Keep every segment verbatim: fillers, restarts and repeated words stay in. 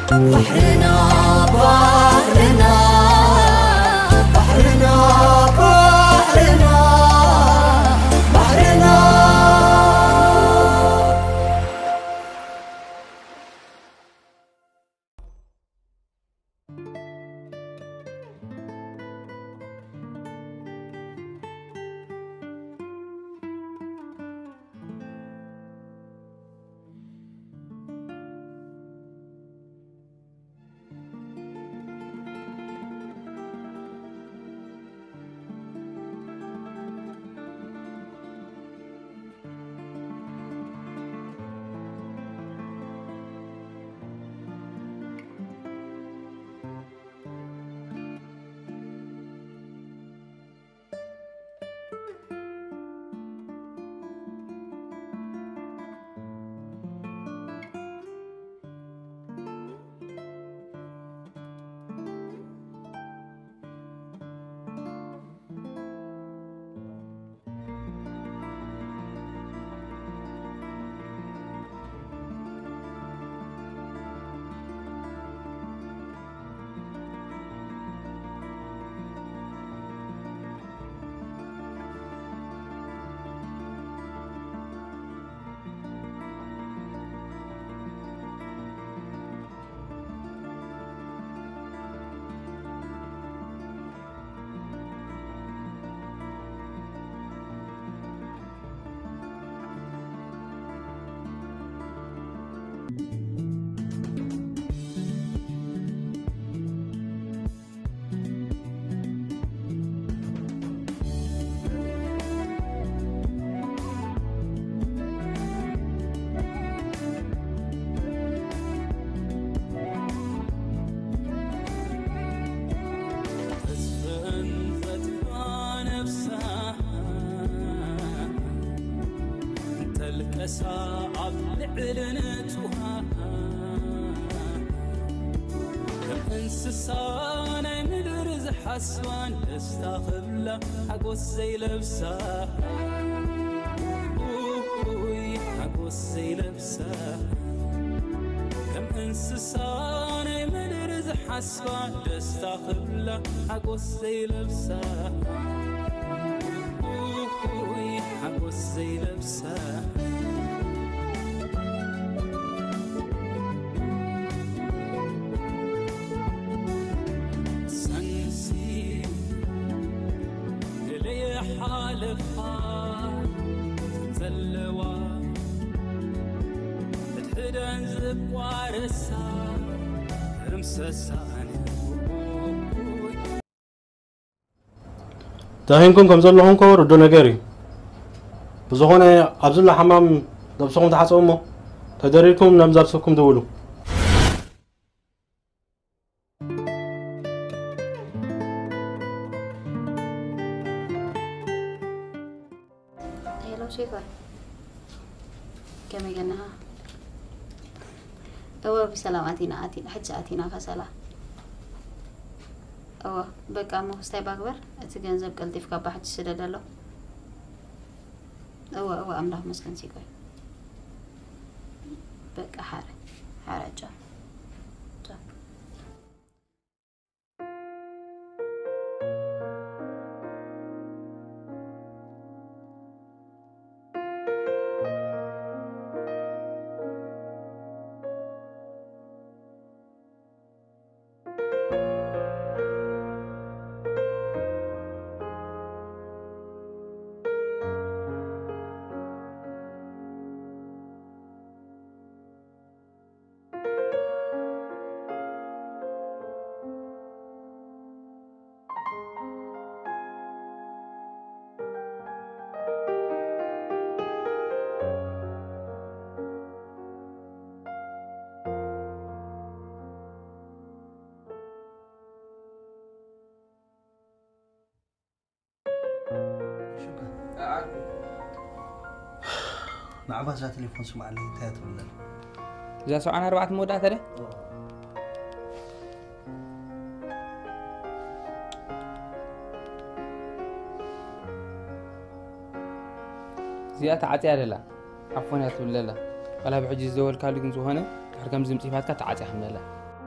بحرنا بحرنا بحرنا بحرنا بحرنا صعب لعلنتها انسسانا مدرز حسوان استخبلا حقوس زي لبسا اوي حقوس زي لبسا كم انسسانا مدرز حسوان استخبلا حقوس زي لبسا اوي حقوس زي لبسا حالفها زلوا تحدن زب وارسا رمسسان تاهينكم كم زلهم كور دو نغيري بزخونه عبد الله حمام دبسكم تحصمو تدريكم نمزابسكم دولو شيكوي كم يجنها هو بسلامتنا أتينا حتى أتينا كسلا هو بقى مو استيب أكبر أتجنزب قلتي في كبا حتى سدد له هو هو أمره مسكن شيكوي بقى حارة حارة جا جا نعم هذا تليفون سمع لي تياتر ولا إذا سوعنا أربعة مودات هذا زيادة عتي على لا عفوا يا تقول لا ولا بحجز زول كالو جنزو هنا حركم زمتي فاتك تعاتي حمد الله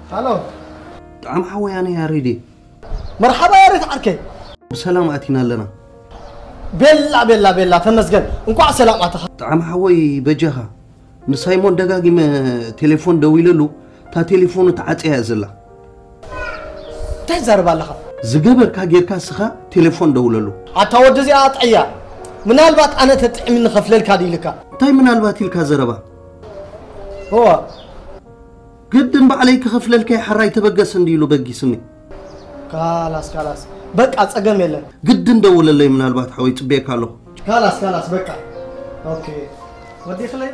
الو عم حوياني يا ريدي مرحبا يا ريت عركي بسلام اتينا لنا بلا بلا بلا تمسجن انكو سلام اتخ عم حوي بجها نسايمون دغاغي تليفون دويللو تا تليفون تعصيا زلا تزرب الله زغبركا غيركا سخا تليفون دوللو اتاود زي اطعيا منالبات انا تطعم من خفللكا ديلكا تاي منالبات يلكا زربا هو قدن بعليك خفللكا حراي تبقس انديلو بقي سمي خلاص خلاص بقى صقم يله قدن دوللي منالبات حوي صبيك الله خلاص خلاص بقى اوكي ودي خلينا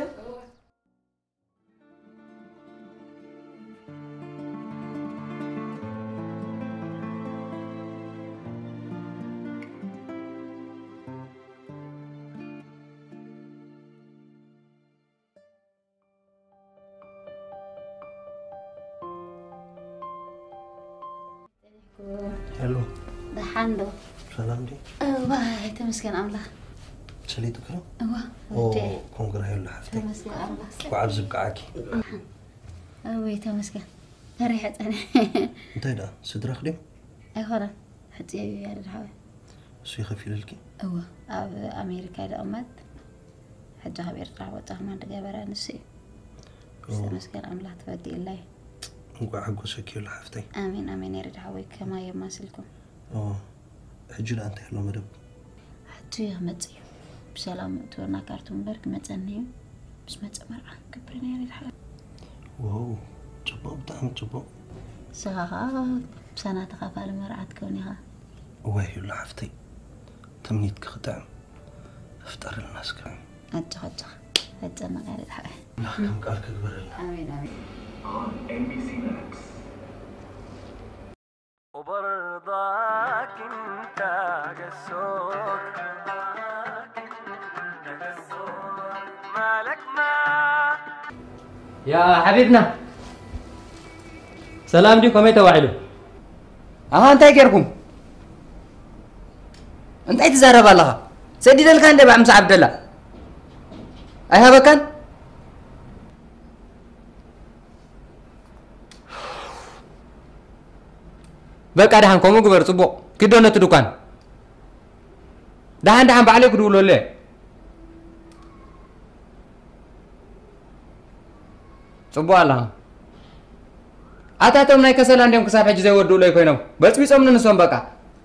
هلو دحاندو سلام دي واه تمسكن الله سليتو كلام ايوه او كونغرا هيلا حفتي تمسكن الله وعب زبقعاكي اوي تمسكن ريحت انا انت دا صدر خدم اي خلاص حتى يا الحوي شي خفي للكي ايوه اب امريكا دقمت حتى خبير طلع وطه ما دغبره نسي تمسكن الله تفدي الله نقع حقوسك يلا حفتي امين امين يا ريت حوي كما يماسلكم اه حجل انت يلا مدب حتى يا متي بسلام تونا كارتون برك متني بس ما تمرع كبرنا يا ريت حوي واو جبو بتاعم جبو ساعة سنة تخافى مرعت كونها واه يلا حفتي تمنيت كخدام افتر الناس كان أتخ أتخ أتخ ما قال الحق لا كم قال كبر آمين آمين إم بي سي Max وبرضاك انت قسوك مالك ما يا حبيبنا سلام دي كومي توعلو اه انت كيركم انت تزارب الله سدي دلكان دبا امس عبد الله اي هبكن بقى دهان كومو غبر صبو كدونه تدكان دهان دهان بعلي كدولو له صبو الله أتاتم نايك سلام ديم كسافة جزء ودو لي كوينو بس بيسوم ننسون بقى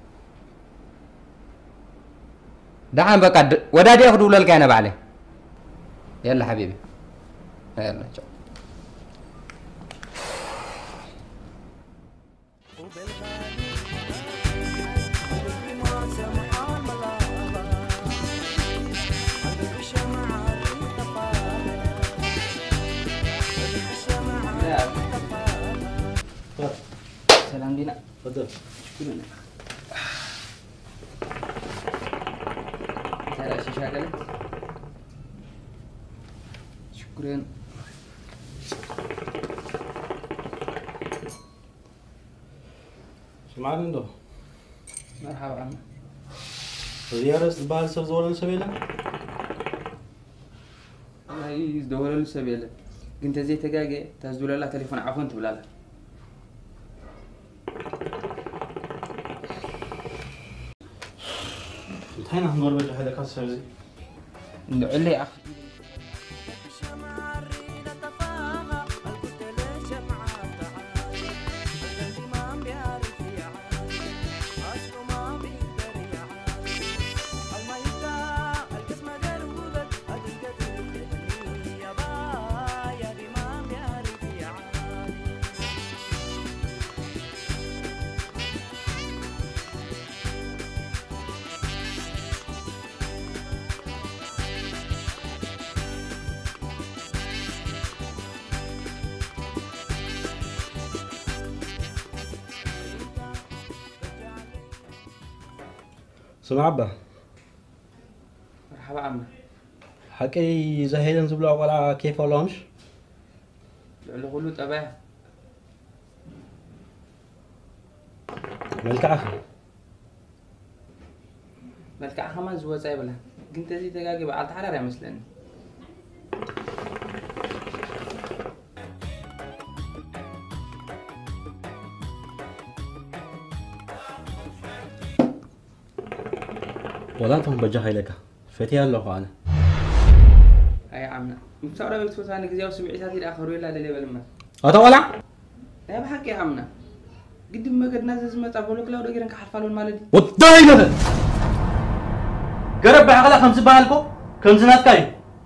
دعم بقى ودادي أخدو للكينا بعلي يلا حبيبي يلا شو سلام دينا تفضل شكرا ترى شيشة كده شكرا سمعني ندو مرحبا عم زيارة زبال سب زول سبيلا الله يزدور له سبيله كنت زي تجاجي تزدور له تليفون عفوا تبلاله انتهينا هنور بجه هذا كان سرزي ندعو لي أخ سمع عبا مرحبا عم حكي زهيدن زبلا ولا كيف ولا مش اللي قولوا تبع ملك أخي ملك أحمد زوا زي بلا كنت زي تجاجي بعد حرارة مثلاً ولا تهم بجاه لك فتي الله أنا هاي عمنا مستوى بيت فتاني كذا وسمعتها تيجي آخر ولا دليل بالمس أتولع يا بحكي يا عمنا قد ما قد نازل ما تعبولك لو رجعنا كحرفالون مالدي والداي هذا قرب بعقلك خمس بالكو كم سنة كاي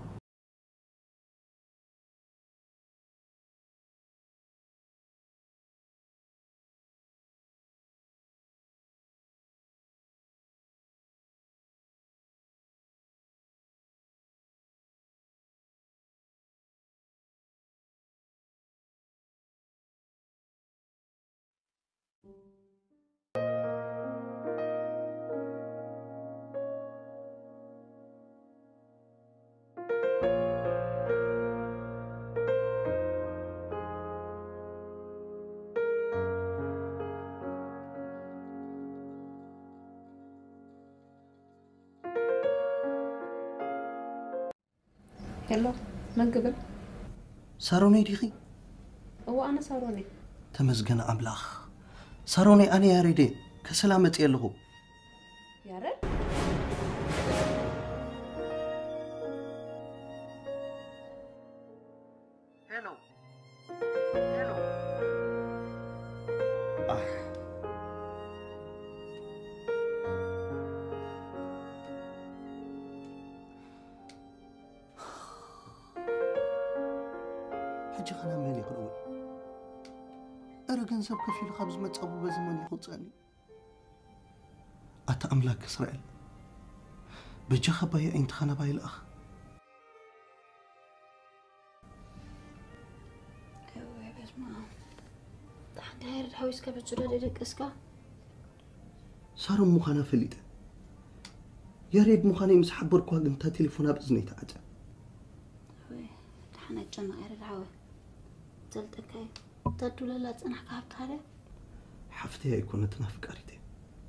هلو من قبل؟ ساروني ديخي هو أنا ساروني تمزجن أملاخ ساروني أنا يا ريدي كسلامة يلهو يا رب هلو هلو آه حجي خنا مالي قلوي أرى جنسب كفيل خبز ما تصابوا بزمان يخوصني أتا أملاك إسرائيل بجخ باي أنت خنا باي الأخ أيوة بس ما تحت هاي الحويس كيف تجرد لك إسكا صاروا مخانا فليته يا ريت مخاني مسحبر كوا قمتا تليفونها بإذني تعجب أيوة تحنا الجنة غير العوة زلتك هاي تدو لا تنح كهبت هذا حفتي هاي كونت نافق أريدي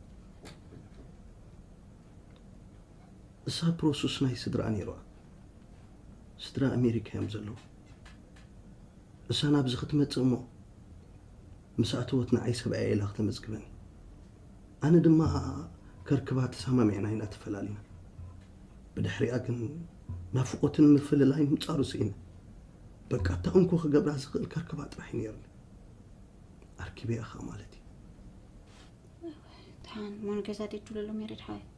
إسا بروسوس ناي سدرا أنيروا سدرا أمريكا يمزلو إسا نابز ختمت أمو مساعتوتنا عي سبعي إيلاغ تمزقبني أنا دما كركبات ساما معنا هنا تفلالينا بدحري أكن نافقوتن مفل اللاين متصارو سينا بقى تأنكو خقبرا زغل كركبات راح ينيرني أركبي أخا مالتي تحان مون كزاتي تقول لهم يريد حاي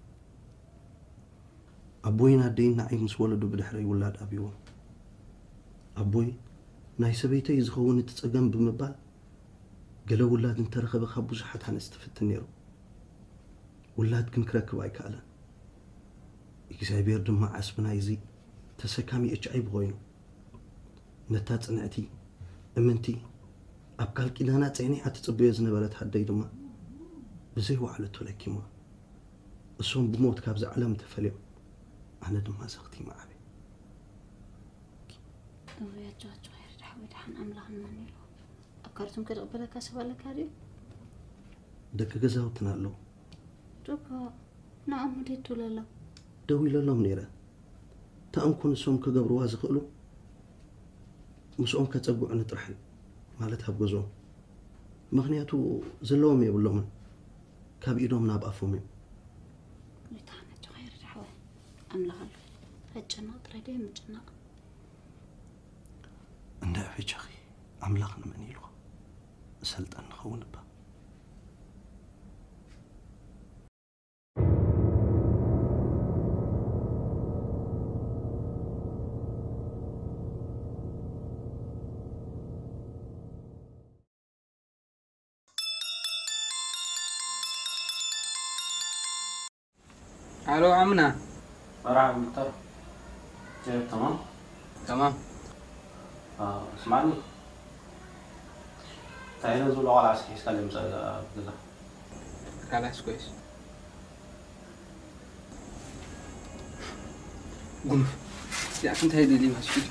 أبوي نادين نعي مس ولدو بدحري ولاد أبيو أبوي ناي سبيتي يزخون تتسقم بمبال قالوا ولاد انت رخب خبو زحت هنستفدت النيرو ولاد كن كركب أي كالا إكزابير دم عسبنا يزي تسكامي إتش أي بغوينو نتات نأتي أمنتي أبقال كيلانات عيني عتتصبي زنبالات حدي دما بزي وعلتو لكي ما الصوم بموت كابز علم تفليو أنا دما زغتي مع أبي ويا جوجو يريد حاوي تحان أملاهن منيلو أكارتم كده قبلك أسوالك هذه دك جزاوتنا له دوكا نعم مديتو للا دوي لله منيرة تأمكن الصوم كجبر وازق له مسؤوم كتبوا عن طرحي مالتها بجزو مغنياتو زلوم يبلون كاب إيدهم ناب أفهمي ويتحنا جو يريد حاوي أملاهن هالجنة تريدي من الجنة عند في شخي أملاخنا منيلو سلت أن خون با الو عمنا راح مختار كيف تمام تمام آه اسمعني تعالى نزول على عسكري يسكلم كذا خلاص كويس قول يا كنت هيدي لي ماشي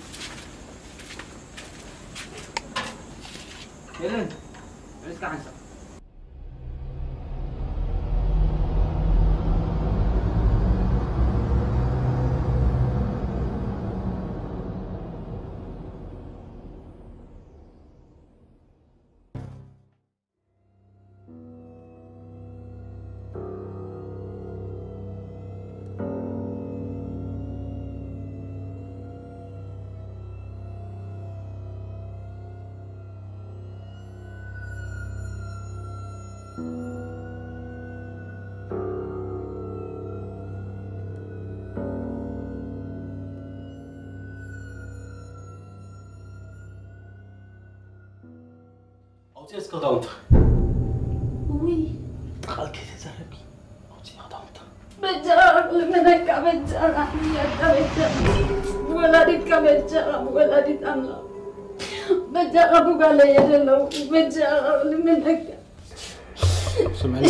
هيلين عايز كعنسة أوتي اسكتونت وي قال كيف تزربي أوتي خدمت بجرب لمنك بجرب يا بجرب ولدك بجرب ولدك أنا بجرب قال لي لو بجرب لمنك سمعني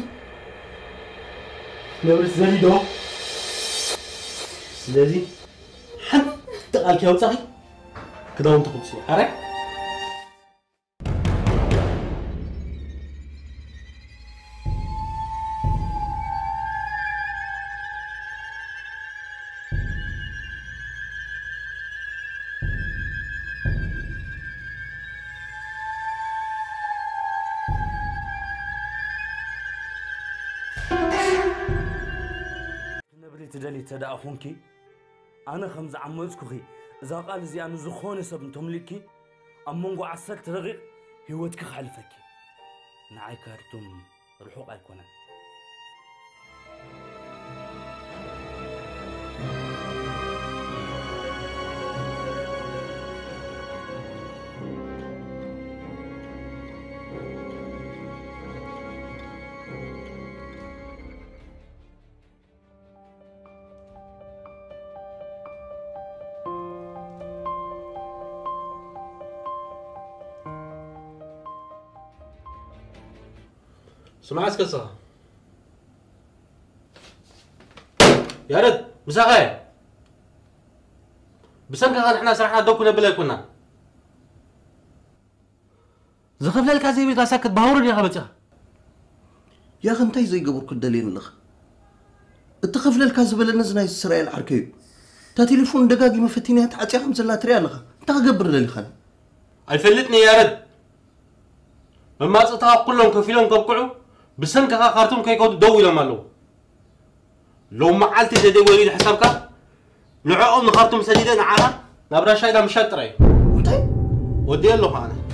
نبرس زريدو سلازي حتى قال كيف تصحي كده وانت خدسي عارف تدلي تدا أخونكي أنا خمس عمودك خي إذا قال زي أنا زخون سب تملكي أمونغو عسل ترغي هوتك خلفك نعي كارتم رحوق الكونان سمع اسكسها يا رد مساغي بسنك قال احنا سرحنا دوكنا بلا كنا زخف لك زي بيتا ساكت باور يا خبطها يا اخي انت زي قبر كدلين الاخ اتخف لك زبل نزنا اسرائيل عركي تا تليفون دقاقي مفتيني تعطي خمس لا تريال الاخ انت قبر لي خان ايفلتني يا رد مما صتها كلهم كفيلهم كبقعوا بسنك خارتم كي كود دوي لما لو لو معلتي زي دي وليد حسابك نعقم خارتم سديدا على نبرا شايدا مشطري انت ودي له انا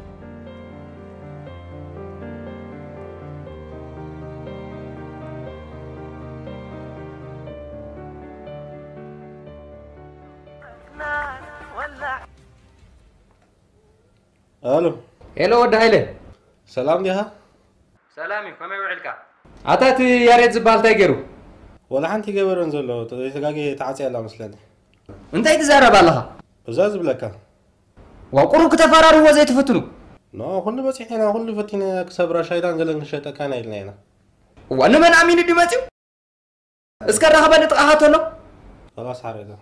الو الو ود هايله سلام ديها سلامي كما يوعلك عطات يا ريت زبال تايغرو ولا حنتي جبرن زلو تغاغي تعاطي الله مسلني انت يتزارب لها بزاز بلكا وقرو كتفرارو وزي تفتنو نو كل بس احنا كل فتينا كسبرا شايدان قالن شيطا كان يلنا وانا من امين ديماتيو اسكر رهبه نطقاها له خلاص حريته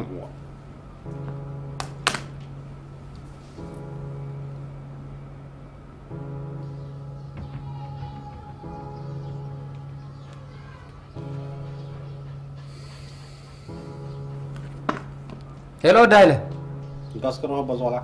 هلو دايله قاسكرو بزولا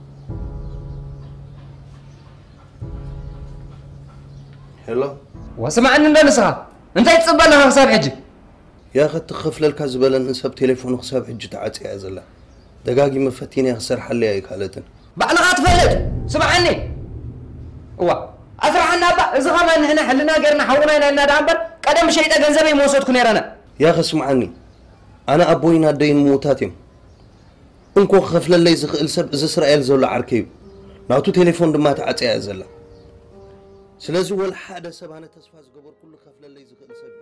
هلو واسمعني ندنسها انت يتصبل لها حساب حجي يا اخي تخف لك زبل نسب تليفون حساب حج تعطي يا زلا دقاقي مفتيني خسر حلي هي كالتن بعلقات فلت سمعني هو اسرعنا با اذا كمان هنا حلنا غيرنا حولنا لنا دامبر قدم شيء غنزبي موسدكو نيرنا يا اخي اسمعني انا ابوينا دين موتاتيم انكو خفل لي زخل سب از اسرائيل زول عركيب ناوتو تليفون دما تعطي يا زلا سلازي ولا حدا سب انا تصفى زغبر كل خفل لي زخل سب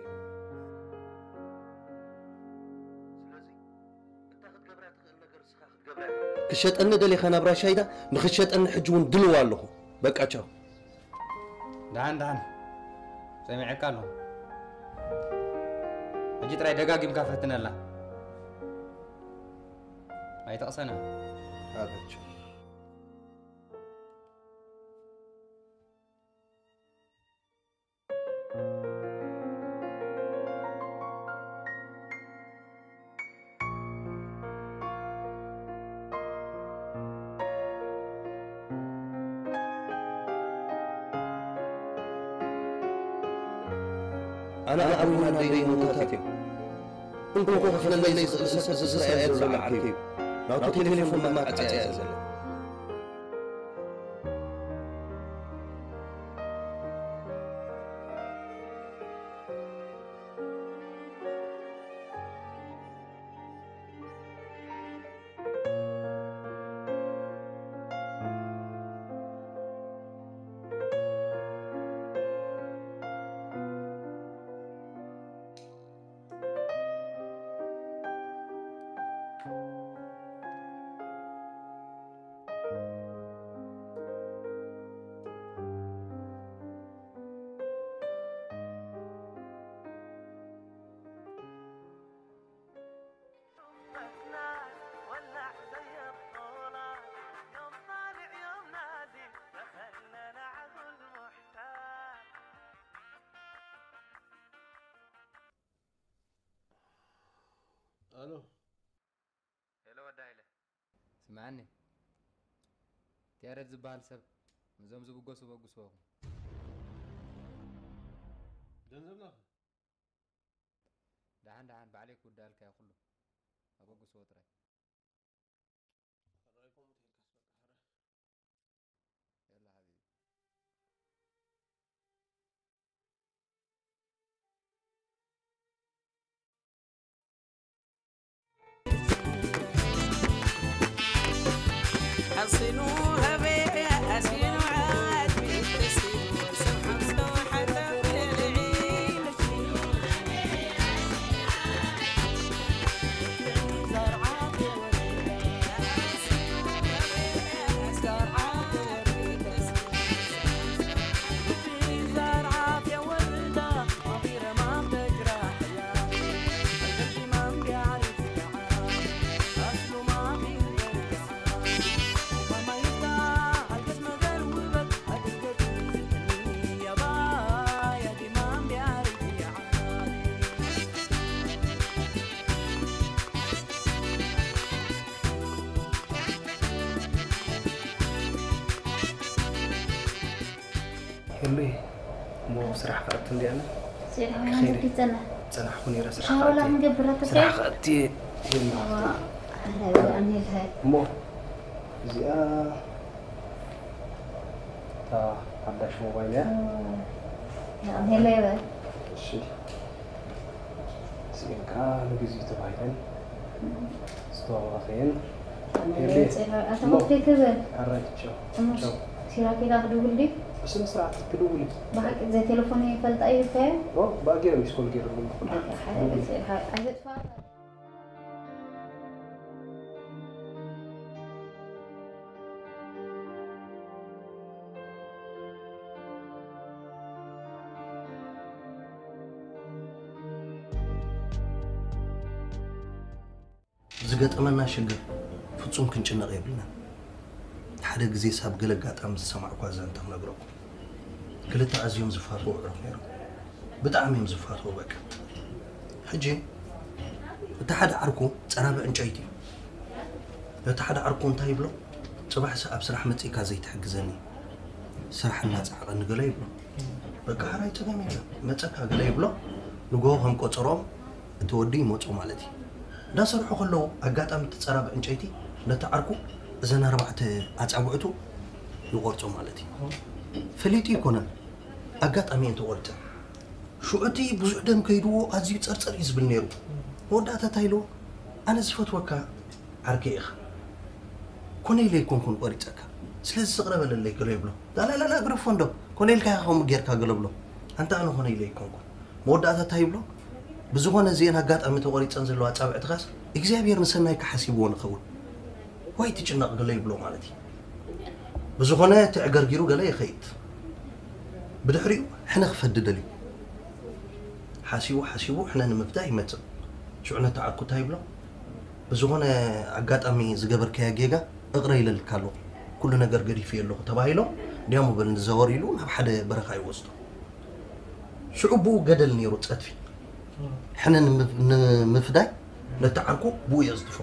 كشت ان دلي خنا برا شايدا نخشت ان حجون دلو والله بقى تشاو دان دان سمعك له اجي تراي دغاغي مكافتنا الله اي تقصنا هذا أنا أبونا دين موتاتي أنكم خفنا اللي إسرائيل ولا عركيب نعطوا تليفون ما تعطي يا زلمة الو هلا ودايله سمعني تيارت زبال سب مزوم زبقوسو بقوسو جنزبنا دعان دعان بعليك ودالك يا كله بقوسو ترى رايكم تنكس بقى يلا حبيبي حصلوها بيا حسين وعاتبي تسيبوا سمحة مستوحة في العين زرعات يا ولدة عبيرة ما بتجرح يا القلب ما بيعرف يعاني أصله ما بيقدر وما يفتح القسم قلبك هتلقى يا بايا دي ما بيعرف يعاني يلي مو سرح قربت لي انا سير هاي بدي تنا سرح خوني راسي شاو لا مقبرة سرح قربتي يلي هلا أنا هاي مو زيا تا عندك موبايل يا نعم هلا يا شي زين كان بيزي تبعين استوى خين يلي أنت وقتي كذا عرفت شو شو سيراكي لا تقول لي بس انا سرعت تقولي بحق زي تليفوني فلت أي فين اه باقي مش كل غير من حاجة بتصير هاي عايزة تفاضل زقطمنا شجر فتصوم كنچنق يبلنا حدا غزي ساب غلغاطام زسمع كوازان تنغرو كلتا ازيوم زفاتو عرف نيرو بطعم يم زفاتو بك حجي انت حدا عركو صرابه انچايتي انت حدا عركو انت يبلو صباح ساب سرح مصيكا زي تحجزني سرحنا صحق نغلا يبلو بقى حراي تغامي مصكا غلا يبلو نغو هم قصروم تودي موصو مالتي دا سرحو خلو اغاطام تصرابه انچايتي نتعركو زنا ربعت اصعبعتو يقرصو مالتي فليتي يكون اغاطامي انت قرص شوعتي بزح دم كيدو ازي صرصر يزبل نيرو وداتا تايلو انا زفت وكا عركيخ كوني لي كون كون قرصك سلاز سقرب للي قلو يبلو لا لا لا غرفون دو كوني لك خم غيركا غلبلو انت انا كوني لي كون كون موداتا تايبلو بزغونه زين اغاطامي تقرصن زلو اصابعت خاص اغزابير مسناي كحسيبو نخول واي تجنق قال يبلو مالتي بزغونه تعغرغيرو قال يخيت بدحريو حنا خفددلي حاسيبو حاسيبو حنا نمبدا يمت شعنا تعقو تايبلو بزغونه اغاطامي زغبر كيا جيغا اقري للكالو كل ነገር ገሪፍ የለው ተባይሎ ዲያሙ በል ዘወር ይሉ ናብ ሓደ በረኻ ይወስዱ ሽዑቡ ገደል ነይሩ ጸጥፊ حنا مفداي نتعركو بو يزدفو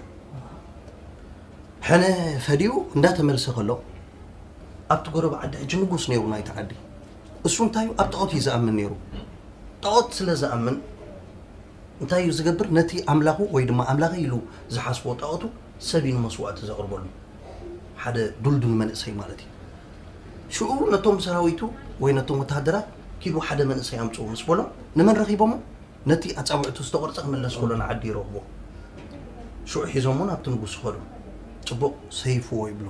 حنا فديو ندات ملسه خلو ابت غرب عد جنغوس نيرو ناي تعدي اسون تايو ابت اوت يزامن نيرو طوت سلازامن انتايو زغبر نتي املاخو وي دما املاخي يلو زحاسبو طاوتو سبين مسوات زقربلو حدا دلدل منسي مالتي شو نتوم سراويتو وي نتوم متحدرات كيلو حدا منسي امصو مسبولو نمن رخيبمو نتي اصابعتو استقرصق ملس كلنا عدي رغبو شو حيزمون ابت نغوس خلو صبو سيفو يبلو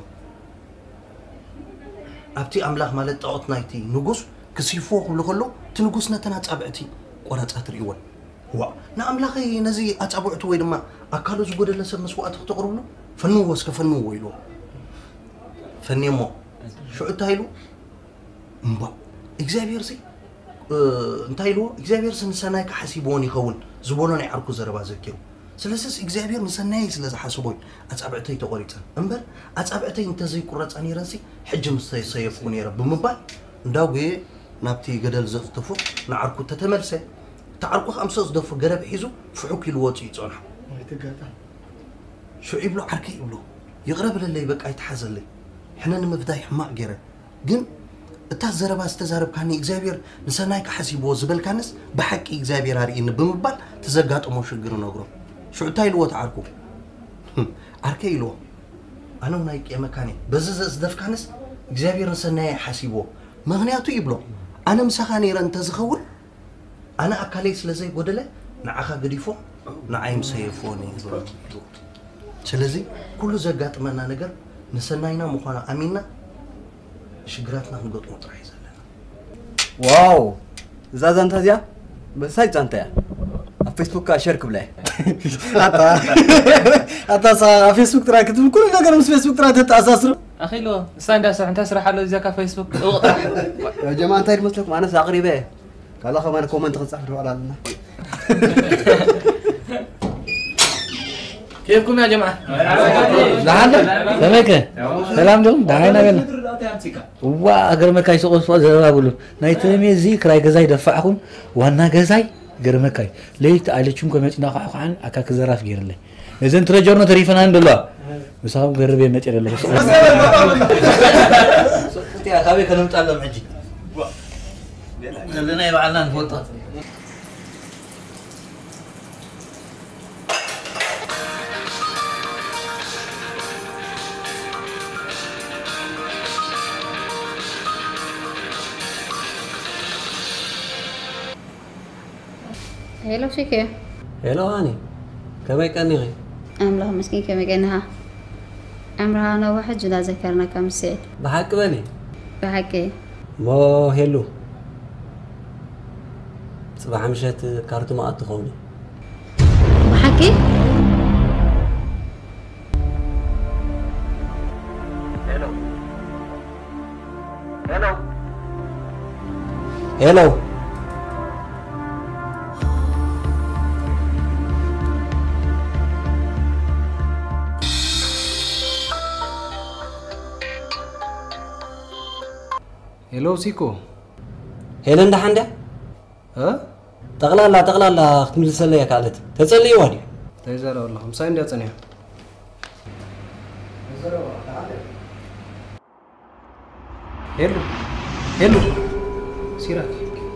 ابتي املاخ مالت طاوت نايتي نغوس كسيفو كله كله تنغوس نتنا صابعتي قراصات ريول هو نا املاخي نزي اصابعتو وي دما اكالو زغدل سب مسوات تقربلو فنو وسك فنو ويلو فنيمو شو تايلو امبا اكزابير سي انتايلو اكزابير سنسناي كحسيبون يخون زبونون يعركو زربا زكيرو سلسس اكزابير مسناي سلاز حاسبوي اصابعتي تقريصن امبر اصابعتي انت زي قرصاني راسي حج مستي سيفون يرب بمبال نداوي نابتي غدل زطفو نعركو تتملسه تعركو خمسة زدفو غرب حيزو فحوك الوطي يصنح تقاطع شو يبلو عركي يبلو يغرب للي بقى يتحزن لي احنا نمفداي حماق جيره جن እታ ዘረባ ዝተዛረብካኒ እግዚአብሔር ንሰናይ ከሐሲቦ ዝበል ካንስ በሐቂ እግዚአብሔር አርኢን በመባል ተዘጋጥሞ ሽግሩ ነግሮ ሹዕታ ይልዎ ተዓርኩ አርኬ ይልዎ አነው ናይ ቀመካኒ በዘዘ ዝደፍካንስ እግዚአብሔር ንሰናይ ሐሲቦ ምክንያቱ ይብሎ አነ ምሳኻኒ ረን ተዝኸውን አነ አካሌ ስለዘይ ጎደለ ንዓኻ ገዲፎ ንዓይም ሰይፎኒ ይብሎ ስለዚህ ኩሉ ዘጋጥመና ነገር ንሰናይና ምዃና አሚንና شجراتنا نقط مطرح يزلنا واو زازا انت زيا بس هاي انت يا فيسبوك شارك بلاي اتا اتا صا فيسبوك ترى كتب كل ነገር مس فيسبوك ترى تتاساسر اخي لو استنى داس انت اسرح له زيك فيسبوك اطرح يا جماعه انت مسلكم انا ساقريبه قال اخو انا كومنت تصحح ولا لنا كيفكم يا جماعه لحالك سمعك سلام دوم دعينا قال وا اگر مكاي سوق سوق زرا بقول نايتمي زي كراي غزاي دفعكم وانا غزاي غير مكاي ليت عليكم كميتنا خان اكا كزراف غيرله اذن ترجورنا تريفنا عند الله مساهم غرب يمت يدله صوتي اخاوي كنمط الله معجي لنا يبعلنا نفوطه هلو شيكي هلو هاني كما يكني غي أمله مسكين كما يكنها عمرها أنا واحد جدا ذكرنا كم ساعة بحق بني بحكي مو هلو صباح مشيت كارتو ما أتخوني بحكي هلو هلو هلو هلو سيكو هيلن ده عنده ها تغلا تغلا لا اختمل سلي كالت تسلي وادي تيزر والله مساين دي تصنيع هلو هلو سيرك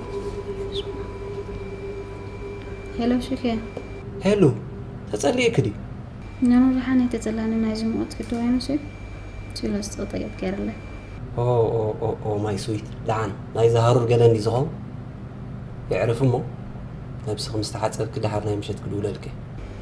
هلو شكي هلو تسلي كدي نعم رحاني تتلاني ناجم وقت كدو عينو شي تيلو استغطيت كيرله أوه أوه أوه أوه ماي سويت لعن لا يظهروا الجنان يزغم يعرفوا مو نفس خمسة حتى كده حرنا مشيت كل ولا لك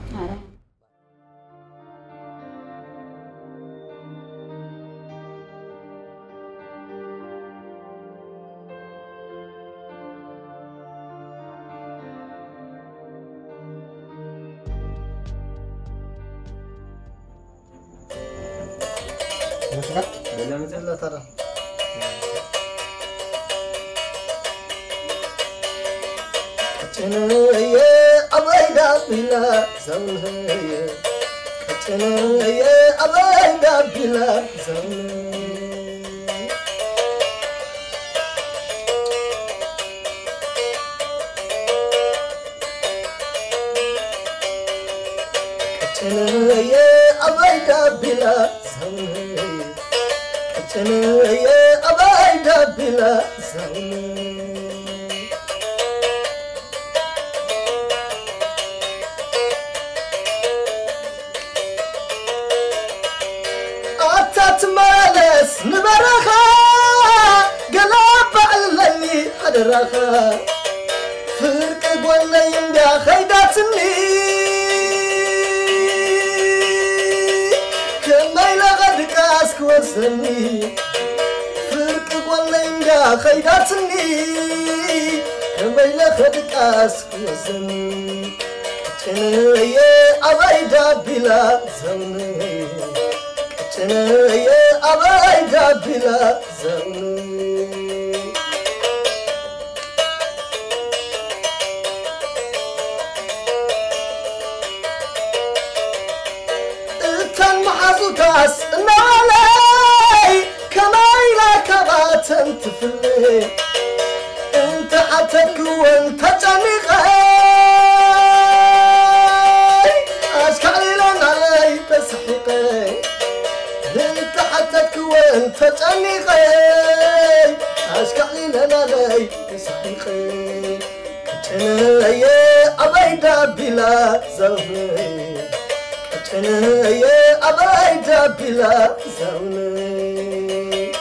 بلا مثل ترى كتنايا أبيدا بلا زونايا كتنايا أبيدا بلا زونايا كتنايا أبيدا بلا زونايا كتنايا أبيدا بلا زونايا تمالس نبرخا قلب علي حدرخا فرق قولي ينقا خيداتني كما يلغدك اسك وزني فرق قولي ينقا خيداتني كما يلغدك اسك وزني تنايا أبيدا بلا زوني تنايا أبيدا بلا زوني تن محازو تاس نالي كما إلى كباتن تفلي انت حتك وانت جميغي أشكال أنت تعنيقي أشكالي لنالي سحيقي كتنا يا أبيدا بلا زوني كتنا يا أبيدا بلا زوني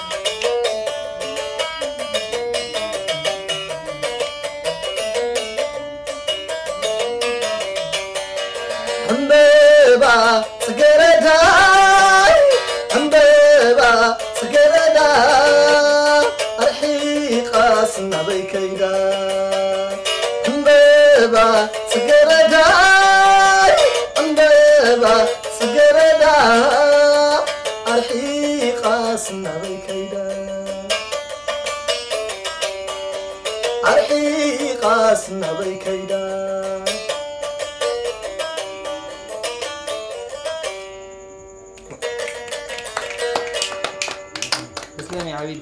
أمبابا سجرداي أمبابا سجردا الحقيقة سنبي كيدا أمبابا سجرداي أمبابا سجردا الحقيقة سنبي كيدا الحقيقة سنبي كيدا تسلم يا عبيد.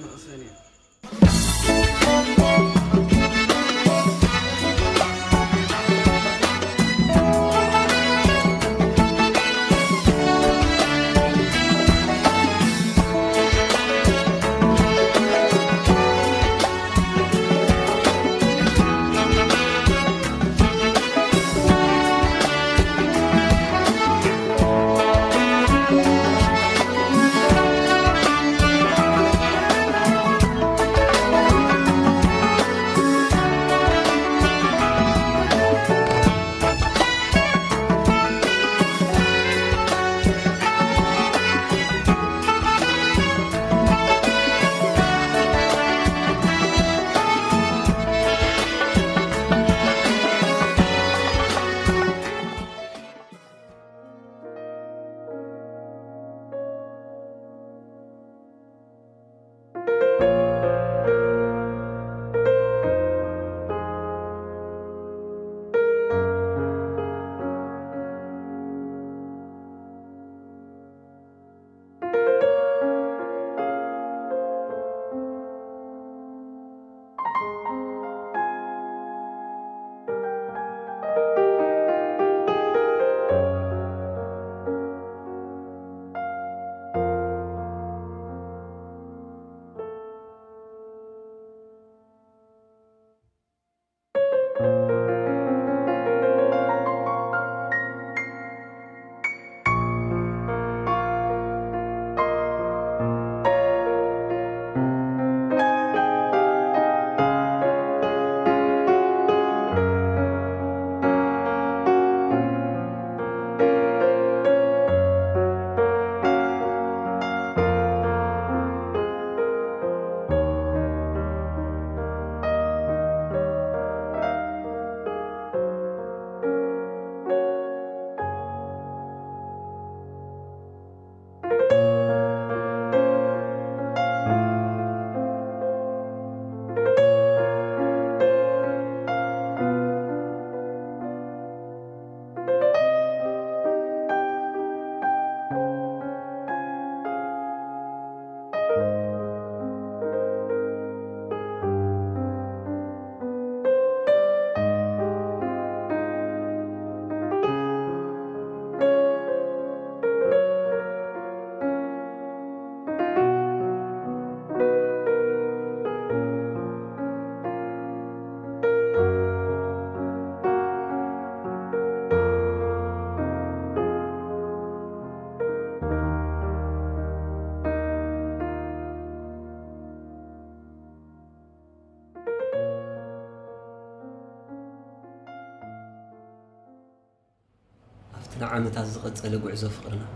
نعمت هزقت على جوعزة فقرنا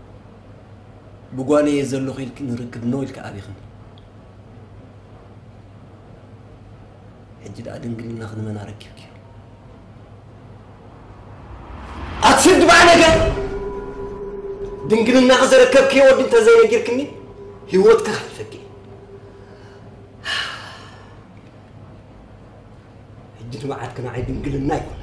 بقواني يزلوا خيلك نركب نويل كأبيخن حجد أدنقل ناخذ من أركبك أتصد معنا قال دنقل ناخذ ركبك ودي أنت زي نجركني هيوتك خلفك حجد معك كنا عيد دنقل النايكون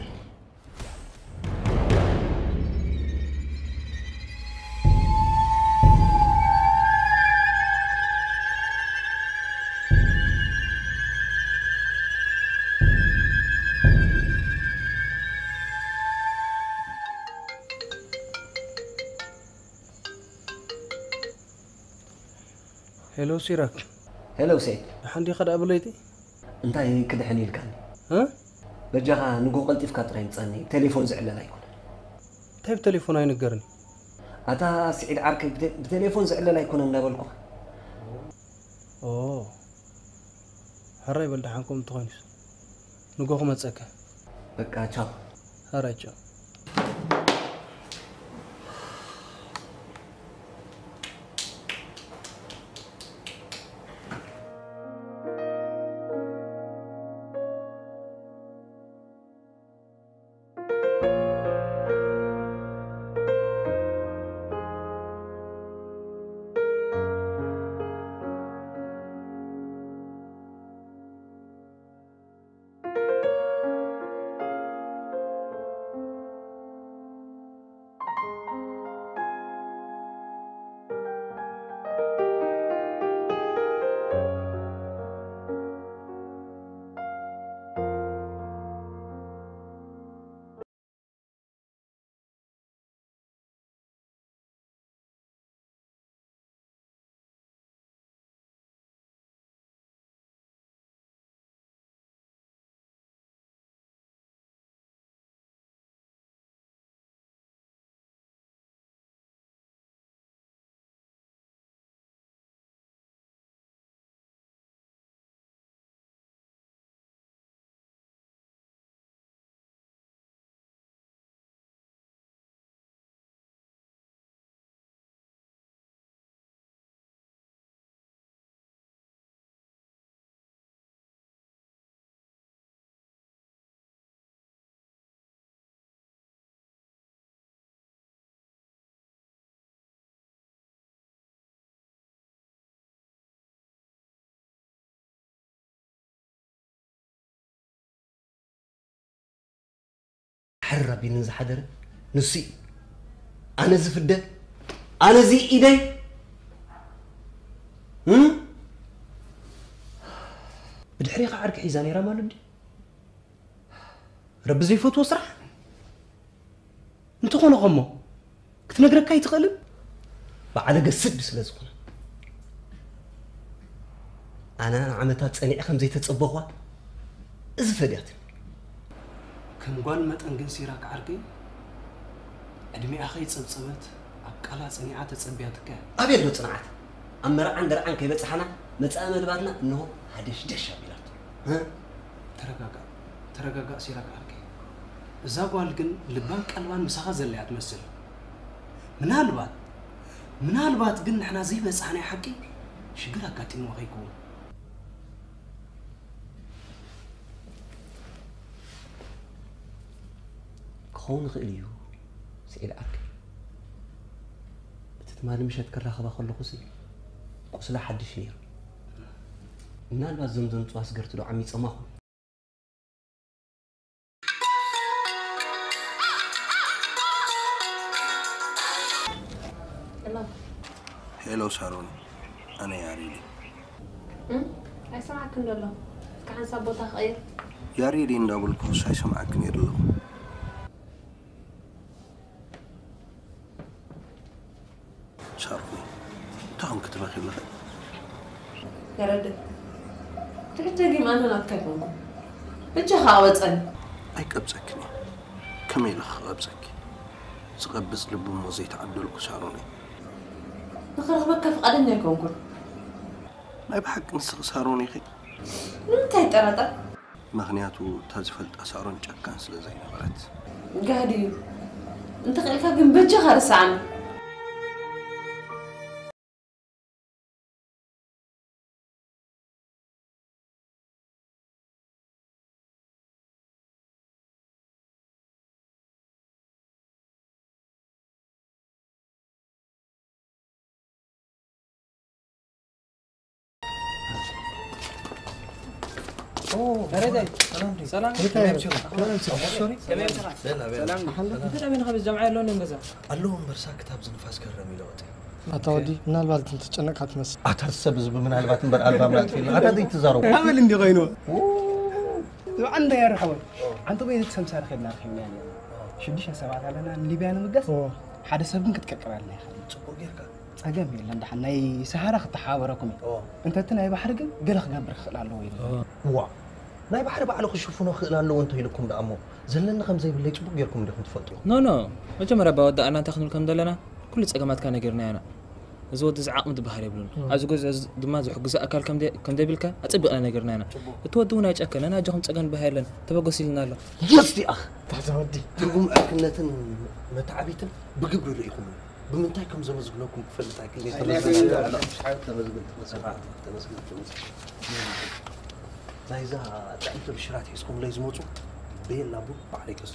هلو سيراك هلو سيد حندي خد أبليتي أنت كده حنيل كان ها بجاها نقول قلت في كاترين تصني تليفون زعل لا يكون طيب تليفون هاي نقرني أتا سعيد عارك بتليفون زعل لا يكون أنا بقولكم أوه هراي بلد حنكم تغنيس نقولكم تسكى بقى تشاو هراي تشاو حرة بين زحدر نسي أنا زفدة أنا زي إيدي هم بالحريقة عرك حيزاني رمالدي رب زي فوت وصرح انتو خونو غمو كنت نقرأ كاي تقلب بعد قصد بسلازكم أنا عمتات سأني أخم زي تتصبغوا زفديات كم قال متن جن سيراك عرقي أدمي أخي تصبصبت أبقى صنيعات تصبياتك أبي له صناعات أما رعن درعن كي بتصحنا متأمل بعدنا إنه هدش دش بيلات ها ترجع ترجع سيراك عرقي زاقوال جن لبان قلبان مسخة زلي أتمثل من هالبات من هالبات جن إحنا زي بس أنا حكي شجرة كاتين وغيكون كون غليو سئل أك بتتمالي مش هتكرر خبا خلو خسي قصلا حد شنير من هالبات زمزم تواس قرت له عمي صماخو هلو سارون أنا يا ريلي أمم أي سمعك ندلو كان صبوتها خير يا ريلي ندابل كوس أي سمعك نيرلو ساروني تهم كتب أخي لك يا رد تكتجي ما أنا نتكلم بتجي خاوت أنا أي كبزكني كميل خبزك سقبز لبو موزيت عدلك ساروني نخرج بك في قدم يكون كل ما يبحق نسخ ساروني خي نمتى ترى مغنياتو تازفلت أسارون جاكان سلا زي نبرت قاعدين انت خليك جنب بتجي خارس عنه سلام سلام سلام سوري سلام انت من خبز جمعيه لون نغزا اللهم برسا كتاب زنفاس كرمي لوطي أتودي من البلد تتشنك هتمس أتحسب زب من البلد بر ألبام لا تفيل هذا دي تزارو عمل عندي غينو عندي يا رحوي عنده بين سمسار خدنا رحمنا يعني شديش سبعة علينا اللي بيان مقص حدا سبن كتككر علينا صبو غيرك ፀገም የለን ድሓን ናይ ሰሃራ ክትሓበረኩም እንተ እቲ ናይ ባሕሪ ግን ገለ ክገብር ክኽእል ኣለዎ ኢሉ ዋ ናይ ባሕሪ ባዕሉ ክሽፍኖ ክኽእል ኣለዎ እንተኢልኩም ደኣ እሞ ዘለና ከምዘይብለይ ፅቡቅ ጌርኩም ዲኹም ትፈልጡ ኖ ኖ መጀመርያ ባወዳእና እንታይ ክንብል ከም ዘለና ኩሉ ፀገማትካ ነገርና ኢና እዚ ወዲ ዝዓቕሚ ዝበሃል የብሉን ኣብዚ ገዛ ድማ ዝሕግዞ ኣካል ከም ዘይብልካ ኣፀቢቕና ነገርና ኢና እቲ ወዲ እውን ኣይጨከነ ናጃኹም ፀገም ዝበሃየለን ተበገስ ኢልና ኣሎ የስ ዲኣኽ ታተወዲ ትርጉም ዕርክነትን መታዓቢትን ብግብሪ ርኢኹም ብምንታይ ከም ዘመዝግነኩም ክፈልጥ ኣይክእል ናይዛ ጣዕምቲ ብሽራት ሒዝኩም ለይ ዝመፁ ብየላ ቡ ባዕለይ ቀስ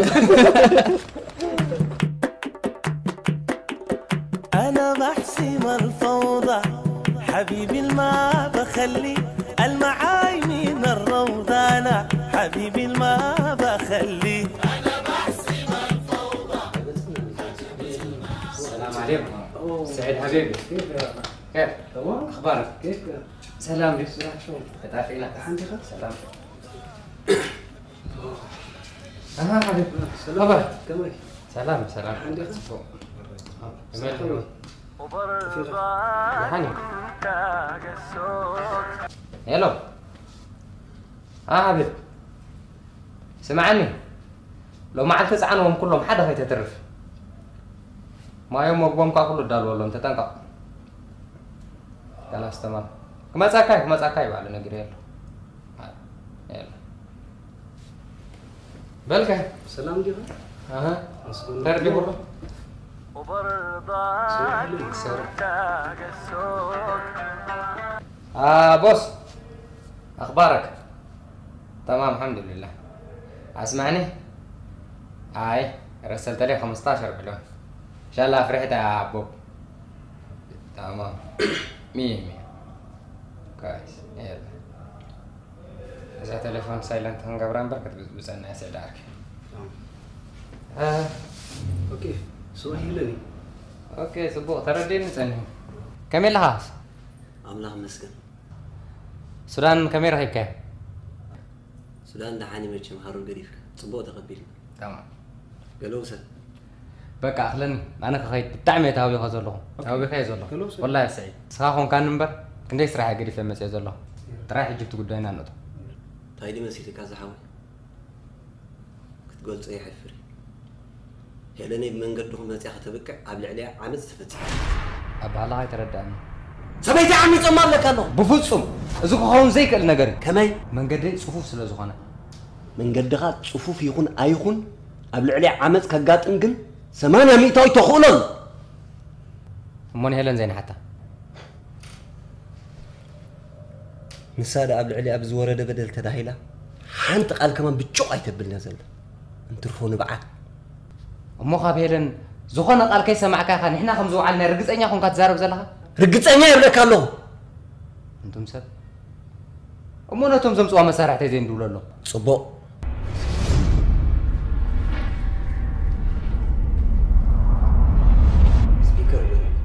أنا بحسم الفوضى حبيبي ما بخلي المعاي من الروضة أنا حبيبي ما بخلي أنا بحسم الفوضى. السلام عليكم سعيد حبيبي كيف كيف تمام أخبارك كيف سلام لك شلون تعرفي لك عندي سلام اه حبيبي سلام كمان سلام سلام عندي هلو ها حبيبي سمعني لو ما عرفت عنهم كلهم حدا هي تترف ما يوم مقبوم كله دال والله انت تنقع خلاص تمام كما ساكاي كما ساكاي بعد نقدر يلا يلا بلكه سلام دي اها ترجع برضه آه بص أخبارك تمام الحمد لله أسمعني هاي رسلت لي خمستاشر مليون إن شاء الله فرحت يا عبوب تمام مية مية كويس يلا إذا تليفون سايلنت هنقبران بركة بس أنا أسعد دارك آه أوكي سوهيلني اوكي سبوق تردين نسألهم كم لها أملاك مسكن سودان كم رهيب كم سودان دحاني ماشي مهارون قريف سبوق تقبل تمام قالوا سد بقى أخلني أنا خايت بتعمي تهاوي خزر لهم تهاوي خايز والله والله يا سعيد سخاهم كان نمبر كنت يسرح قريف يا مسيز الله تراح جبت قدامنا النقطة تايلي مسيتي كذا حاول كنت قلت أي حفري هلني بمنقدهم متى ختبك قبل عليه عمز تفتح أبا الله يترداني سبيتي عمي تمام لك أنا بفوتهم إذا هون زي كل نجار كماي من قد صفوف سلزخانة من قد غات صفوف يكون أيخون قبل عليه عمز كجات إنجن سمانة ميتاي تخولن ماني هلن زين حتى مسادة قبل عليه أبز ورده بدل تداهيلا حنت قال كمان بتشوق يتبل نزل انترفون بعد أمو خابيرن زخنا قال كيس معك خان إحنا خمس وعلنا رجس أني أخون كتزارب زلها رجس أني يبلك الله أنتم سب أمو نتوم زمسوا مسارع تزين دول الله صبوا سبيكر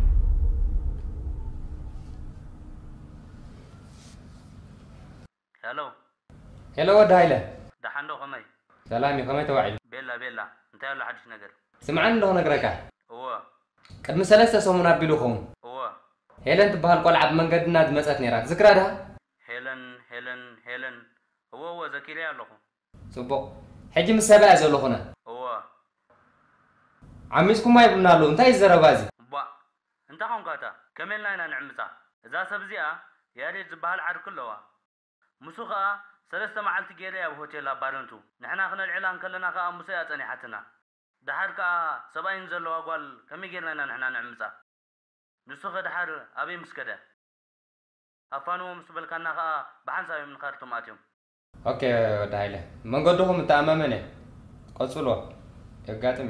هلو هلو دايلة دحندو خمي سلامي خمي توعي بيلا بيلا انت يلا حدش نقر سمعن له نقرك هو قد مسلسة سومنا بيلوخون هو هيلن تبهال قول عب من قد ناد مسات نيرات ذكرى ده هيلن هيلن هيلن هو هو زكريا لكم صبو حجي مسابع زلوخنا هو عميسكم ما يبنا له انتي الزربازي با انت خون كاتا كملنا هنا نعمتا اذا سبزيا يا ريت زبهال عاد كلها مسوخا ثلاثة معلت جيريا بهوتيل بارنتو نحنا خنا العلان كلنا خا مسيات اني حتنا دحر كا سبعين زلوا قال كم يجينا نحنا نعمتا نسوخ دحر ابي مسكده افانو مسبل كنا خا بحنسا من خارتم اتيم اوكي دايله من قدهم تاممني قصلوا يقاتم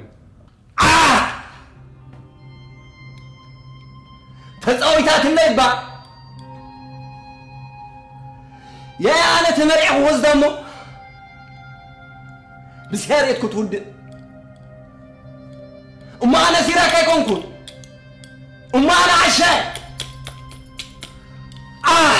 تزويتات النيبا يا أنا تمريح وزدمو بسياريت كنت ولد وما أنا سيراك يكونكم وما أنا عشاء آه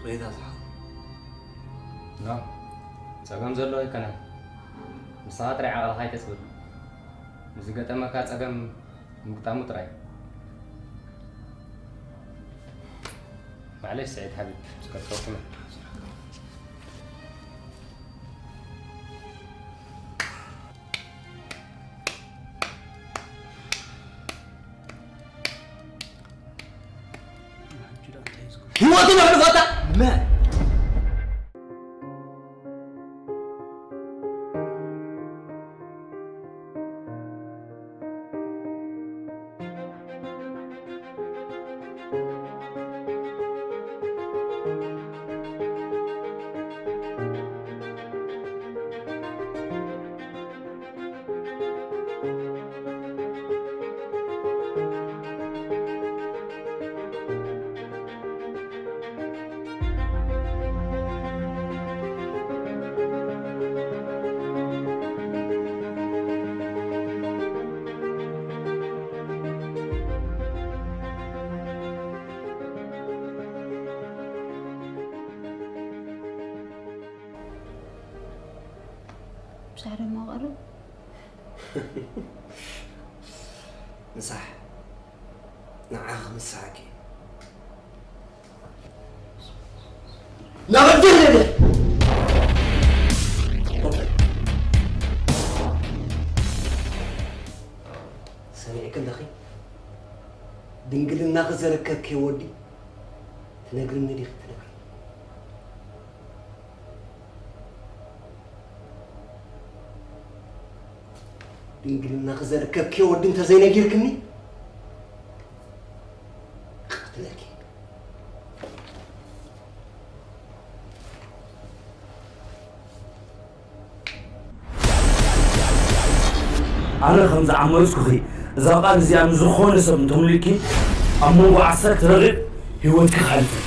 ريدا صحاب لا سأقام زلوا يكنا مساعد رعى على هاي تسبب مزيجة ما كات سأقام مقتام تراي معلش سعيد حبيب سكت خوفنا هو طبعا الغطا ما شعر ما قرب مسح نعاخ مساكي لا بدل سمعك الأخي دنقل ناخذ ركبك يا ودي تنقل من دي تنقل دنقل ناخذ ركبك يا ودي انت زي نجيركني قتلك أنا خمسة عمرس كخي إذا قال زيان زخون سب تملكي أمو عسرت رغب هو تخلف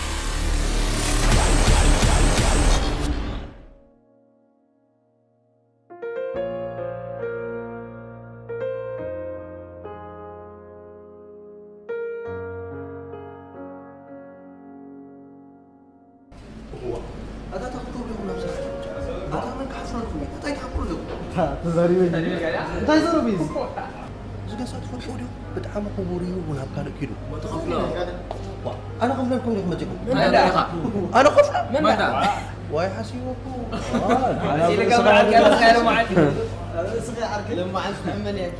هذا تخطب لكم نفسك هذا من كحصل لكم هذا يتحقق لكم تزاري انت يزرو بيز زغا صوت فوق وديو بتعام قبوري وناب كان كيلو ما تخفلا انا قبل لكم لكم مجيكم انا قفلا من ماذا واي حسيبكم انا صغير كان خير معك صغير عرك لما عاد محمد هيك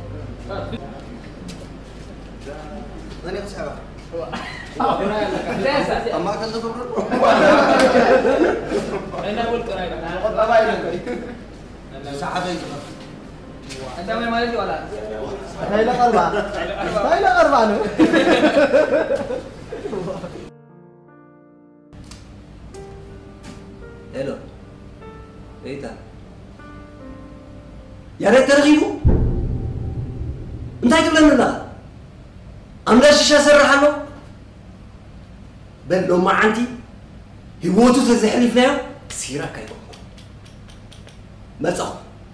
انا اسحبها اما كان تقول انا قلت رايك سحبين انت ما مالك ولا هاي لا أربعة هاي لا أربعة الو ريتا يا ريت ترغيبو انتي تبلن لنا امنا شيشه سرحانو بل لو ما عندي هيوتو تزحلف له سيرا كايبو مصح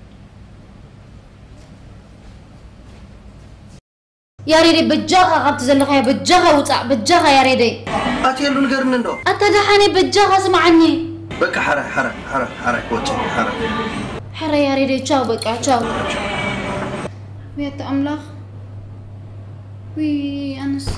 يا ريدي بجاغة غبت زلخة بجاغة وطع بجاغة يا ريدي أتيلو نقرن ندو أتدحني بجاغة اسمعني بك حرك حرك حرك حرك وجه حرك حرا يا ريدي تشاو بقى تشاو ويا أملاخ وي أنس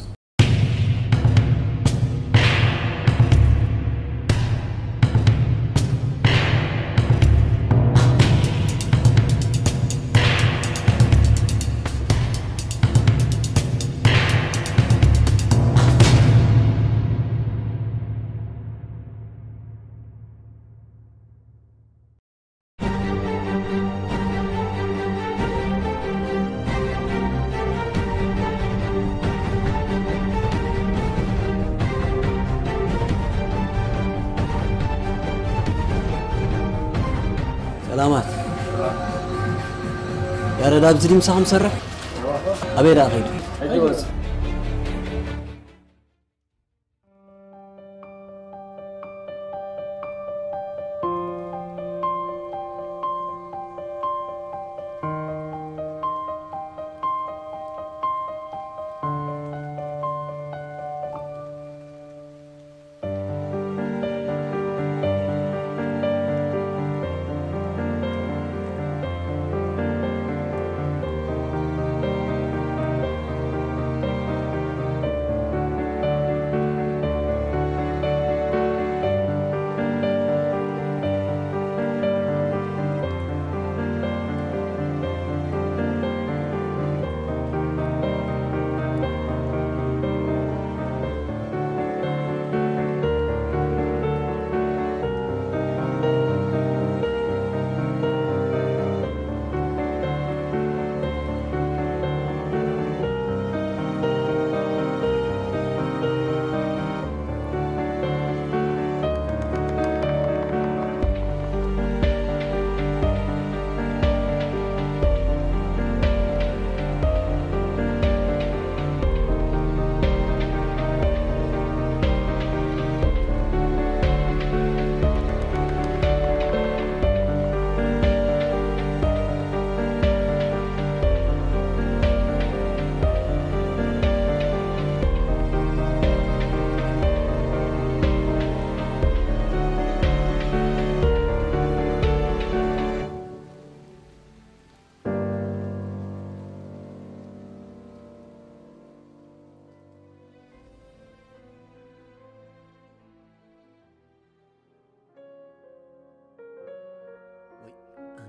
سلامات يا رجال بزدي مساهم مسرح أبي لا أخيد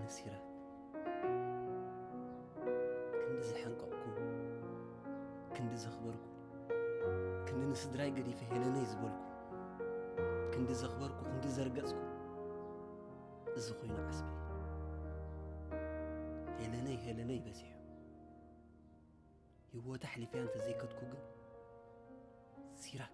أنا سيرة كنت زحنقكم كنت زخبركم كنت نسدراي قدي في هلنا يزبلكم كنت زخبركم كنت زرقصكم زخوينا عسبي هلناي هلناي بسيح يبغى تحلي فيها أنت زي كتكوجن سيراك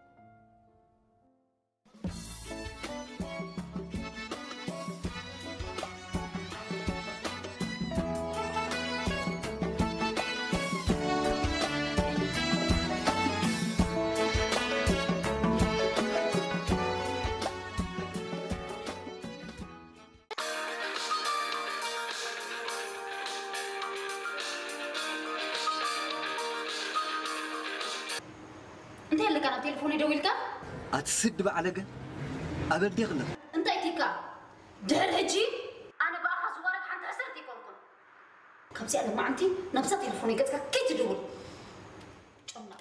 انت اللي كان تليفوني دويلك أتسد بعلقة أبدي غلط انت ايتيكا دهر هجي انا بقى خزوارك حنت عسرتي كونكم كم سألك ما انتي نفسها تليفوني قلت كي تدول جمع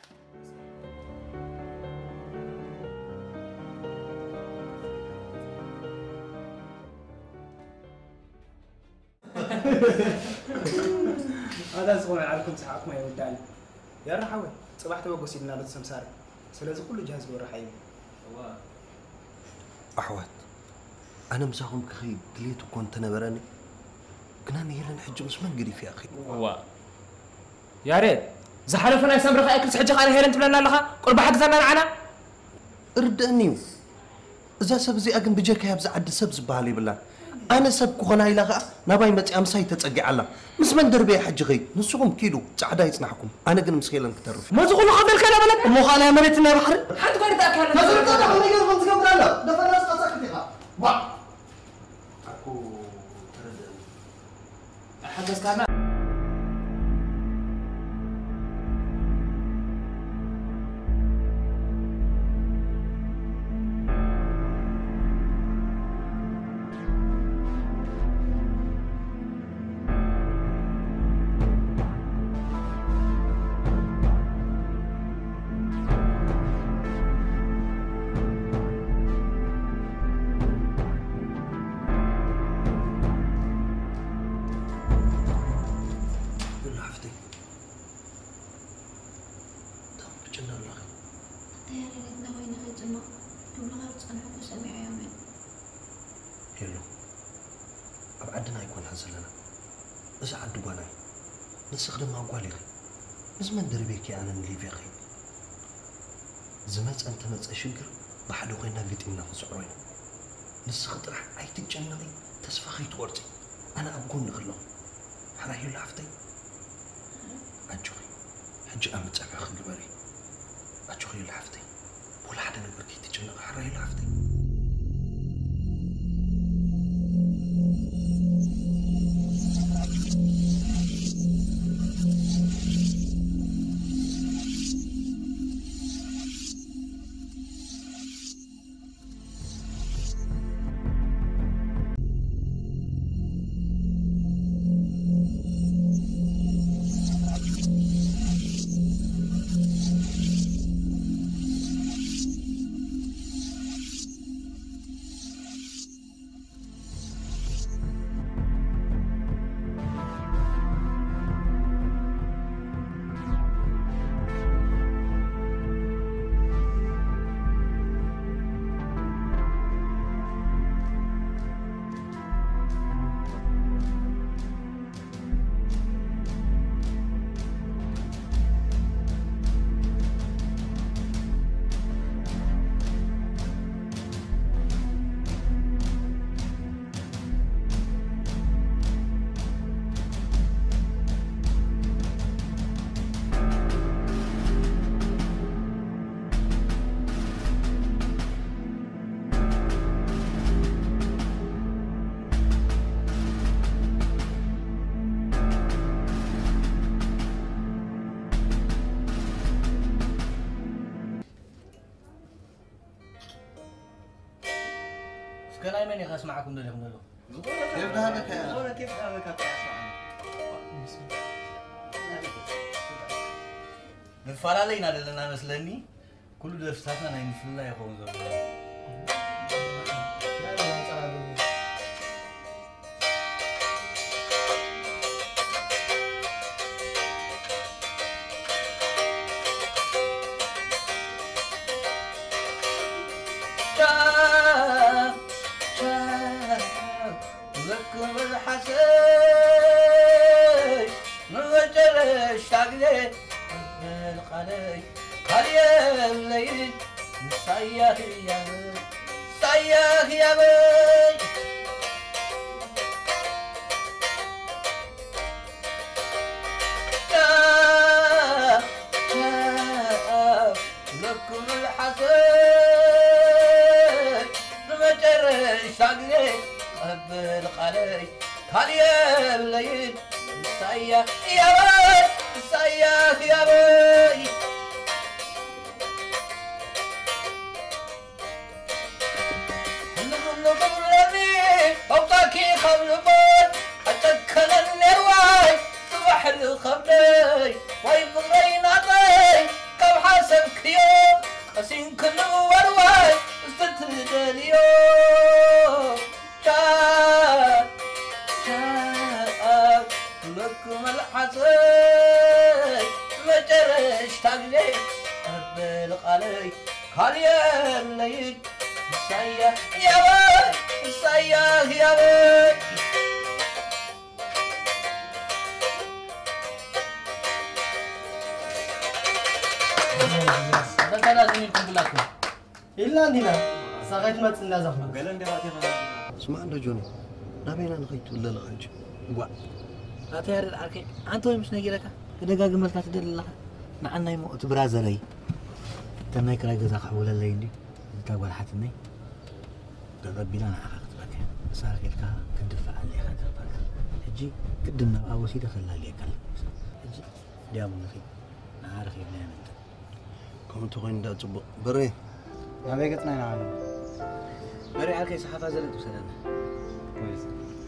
هذا صغير عليكم سحاق ما يودعني يا رحوي صباح توقع سيدنا لو سمساري سلازم كله جهاز ورحيم أحوات أنا مساهم كخي قليت وكنت نبراني كناني يلا نحج مش من قري في أخي هو يا ريت زحلفنا يسمر خايك تحج خاله هيرن تبلنا لها قرب حق زنا معنا اردنيو إذا سب زي أجن بجاك يا بزعد سب زبالي بالله أنا سب كوخنا إلى نباي متى أمساي تتسجع الله مس من دربي حج غي نسوهم كيلو تعدا يصنعكم أنا قن مسخيلا كترف ما تقول خذ الكلام لك مو خاله مريتنا بحر حد قال ذاك ما زلت أنا أنا يقول خمس كم لا دفع ناس تسكتها وا أكو تردد حد بس كان هلو أبعدنا يكون حزلنا إذا عد قناي نستخدم أقوالي خي بس ما ندري بيك أنا اللي في خي زمات أنت مت أشجر بحد وغينا فيتمنا خصوصا نستخدم راح أي تجنبي تسفخي تورتي أنا أبقول نغلو حراهي لعفتي أجوي حج أمت أبي أخي قبري أجوي لعفتي ولا حدا نقدر كي تجنب حراهي لعفتي كان أيمن يخاس معكم دلهم دلهم. كيف دهنك يا؟ والله كيف دهنك يا من فلالينا دلنا مسلني كل دفتاتنا نينفل الله يخون زبون. شاقلي بالقلي قلي الليل صيح يا بي صيح يا بي لكم الحسن المجرش شاقلي بالقلي قلي الليل صيح يا بي صيح يا بي أوطاكي قبل بوت أتكل النرواي صبح الخبري ويبغي ناطي كم حسب كيو قسين كل ورواي استترد اليوم شاء شاء لكم الحسن مجرش تقلي أبل قلي خالي الليل صيح يا بي صيح يا بي ده لازم يكون بلاكم إلا عندنا ساقيت ما تنازح قالن دي اسمع عند جوني نبينا نخيت ولا لا خنج وا أتهرد أركي أنت وين مش نجي لك كده جاج ملك تدل الله معنا يموت برازري تناي كراي جزاك حول الليل دي تقول حتني ربنا أنا عرفت بك ساقيت كا كدفع عليه هذا بك هجي قدنا أول شيء دخل عليه كلام هجي يا من في نعرف يبني أنت كم تقول ده تبغى بري يا بيجتنا هنا عالم بري على كيس حفاظة لتوصلنا كويس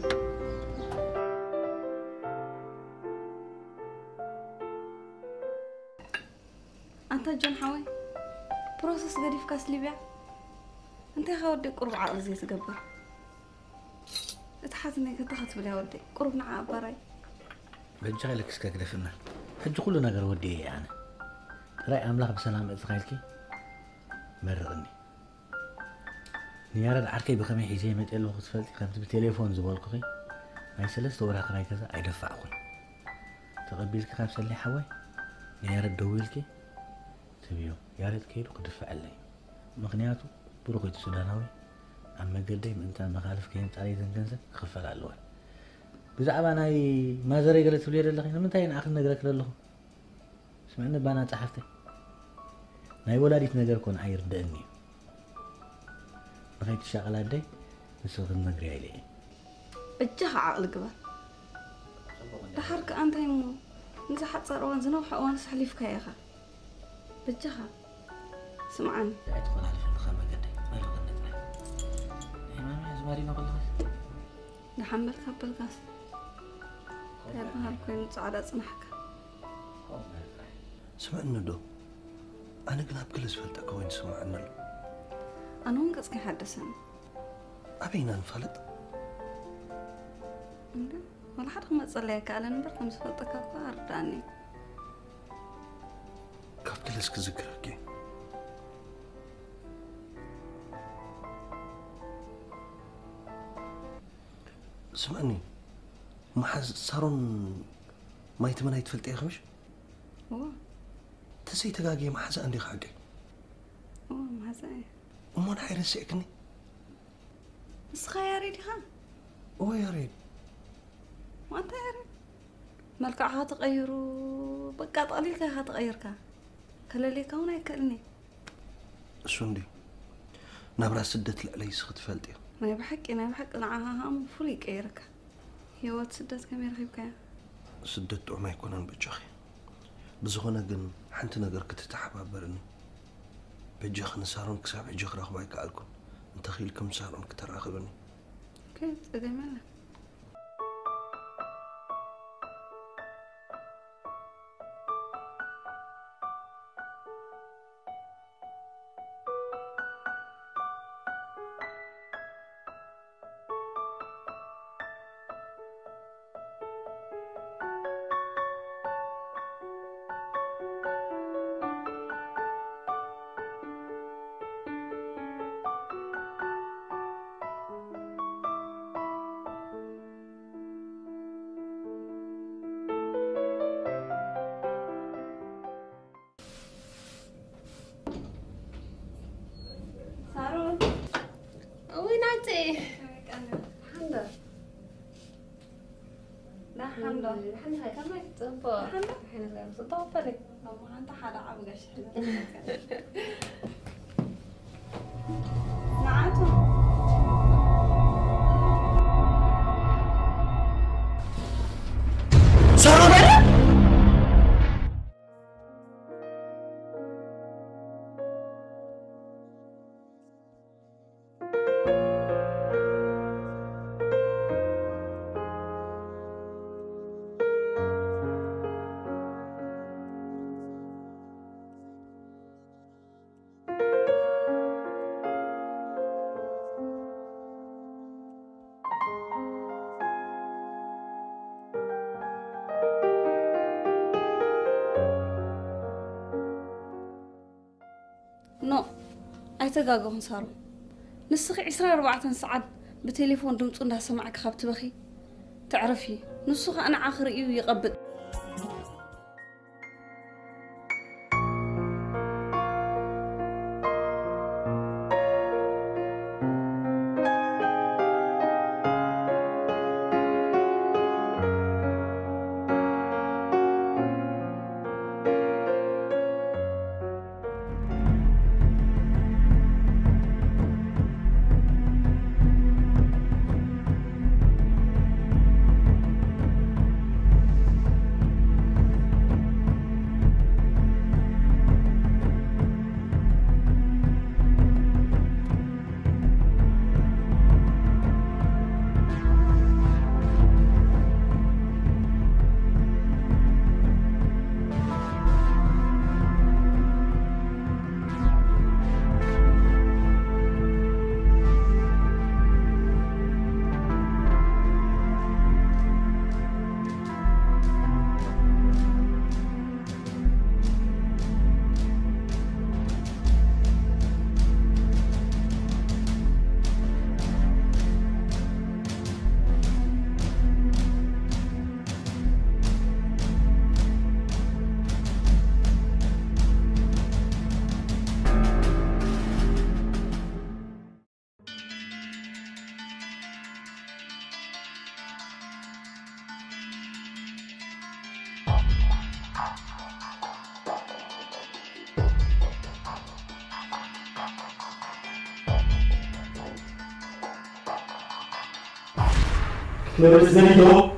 أنت جون حوي بروسس غريب كاس ليبيا أنت خاودي قرب عقل زي تقبر اتحسني كتخت بلا ودي قرب نعا براي بنجي لك سكاك دفنا حج كل نجار ودي يعني رأي أملاك بسلام إسرائيلكي مرغني نيارد عركي بخمي حيزي متقلو خصفلتي خمت بتليفون زبالكوخي ما يسلس تورا قراي كذا أيدفع أخوي تقبلك خمسة اللي حوي نيارد دويلكي تبيو يارد كيلو قدفع لي مغنياتو بروقي السوداناوي أما قدي من أنت مخالف كينت علي زنجنزة خفل على الوان بزعبا ناي ما زري قلت وليد الله من تاين آخر نقرأك لله سمعنا بانا تحفتي ناي ولادي نقر كون عير داني بغيت الشغلات دي نسوق النقري عليه بجها عقل قبل دحرك أنت يمو نزحت صار وان زنو حقوان سحليف كياخا بجها سمعني ادخل على في الخامة قدي ما له قدي يا مامي زماري ما قلت نحمل كابل غاس تابها بكين صعدة صنحك سمعنا دو أنا قلاب كل سفلتك وين سمعنا له أنا هم قصكي حدثنا أبينا نفلت ولا حد ما تصليك على نبرت مسفلتك أكبر داني كاب كل اسك ذكرك سمعني ما حز صارون ما يتمنى يتفلت يا خمش هو تسي تلاقي ما حز عندي حاجة هو ما حز ايه وما نحير سيكني بس خياري دي خان هو يا ريت ما انت يا ريت ملكعها تغيروا بقى طاليلك هتغيرك كلا لي كونه يكلني شوندي نبرا سدت لعلي سخت فلتي ما يبحق انا يبحق نعاها هم فليك ايرك هيوت سدت كم يرخيبك سدت وما يكونن بجخي بزغنا جن حنت نجر كتتحبابرني بجخ نسارون كساب جخ راخ بايك علكم انت خيلكم سارون كتراخبني كيف تدمنا حمدي حمدة لا حمدة حمدي هاي كمان تنبا حمدة حين غير صدق بالك ما أنت حدا عبقش معاته نو أيتجاجون صاروا نسخ عشرة أربعة ساعات بتليفون دمت عندها سمعك خابت بخي تعرفي نسخ أنا آخر إيو يقبض Represento.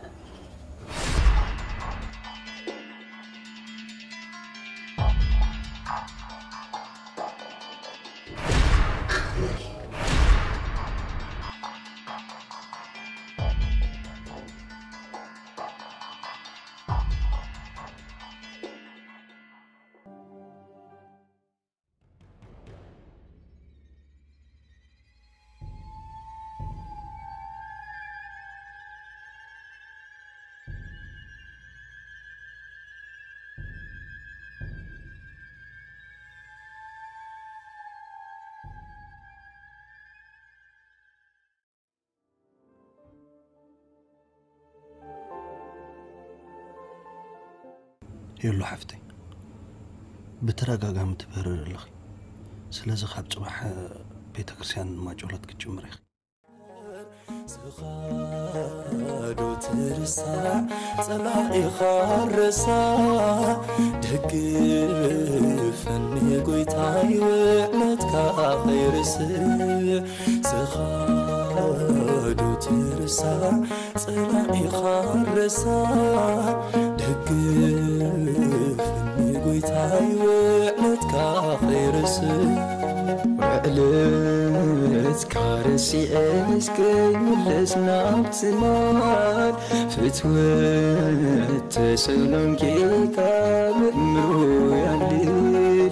يلو حفتي بترقاقا متبرر لخي سلازي خاب صباح بيت كريستيان ما جولت كجمري سخادو ترسع صلاحي خارسا دقفني قويتاي وعمتك خيرس سخادو ترسع صلاحي خارسا دقفني قويتاي وعمتك خيرس وعلت كارسي اسكي ملسنا بتمال فتوت تسلم كيكا مأمرو يعليل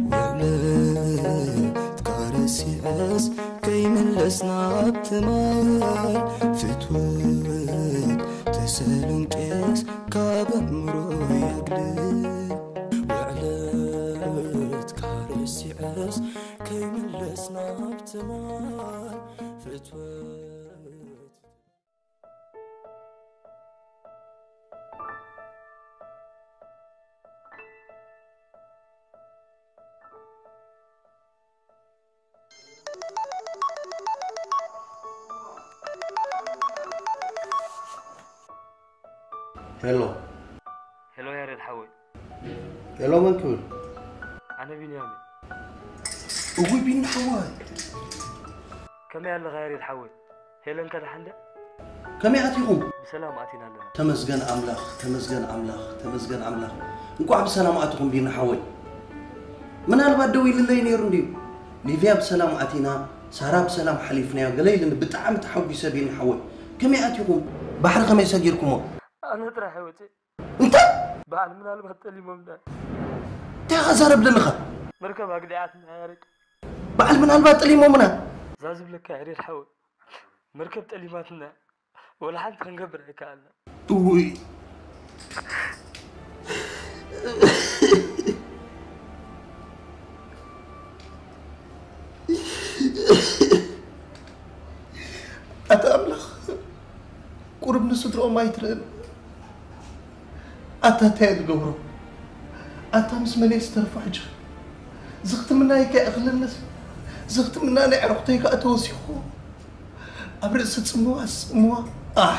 وعلت كارسي اسكي ملسنا بتمال فتوت تسلم كيكا مأمرو يعليل وعلت كارسي اسكي كي من لسنا بتمال فتوت هلو هلو يا ريت حوي هلو من كل أنا بنيامين أبوي بين حواي كم يا غير يتحول هيلن كذا حنده كم يعطيهم بسلام أتينا لنا تمزجن أملاخ تمزجن أملاخ تمزجن أملاخ نقع بسلام أتيهم بين حواي من أنا بدوي للي نيرنديو ليفيا بسلام أتينا سارة بسلام حليفنا قليل إن بتعم تحوي سبين حواي كم يعطيهم بحر خميس أجيركم أنا ترى حوتي أنت بعد من هذا بطلي ممدان تغزر بلنخ مركب أقدعتنا يا ريت بعد من هالبات اللي مؤمنة زازب لك يا ريت حوي مركب تليماتنا ولا حد تنقبر كأنه وي أتأملخ قرب نسدر ما يترن أتا تاد قبرو أتا مسمني استرفع حجر زغت منا يك أغلى الناس زغت منا أنا عرقتيك أتوسيخو أبرز تسموها سموها آه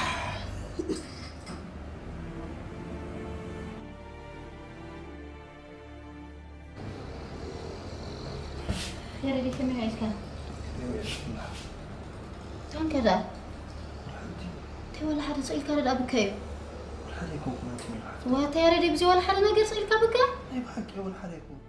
يا ريت كم عايز كان كان كذا تي ولا حدا سئل كان أبو كيو وهذا يا ريت بزي ولا حدا نقدر سئل كابك أي بحكي ولا حدا يكون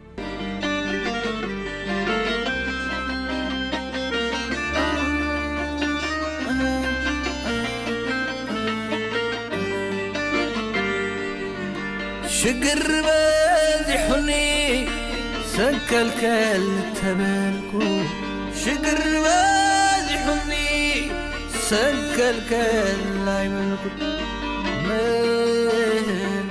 شقر بازحني سكل كل تبالكو شقر بازحني سكل كل لا يملكو من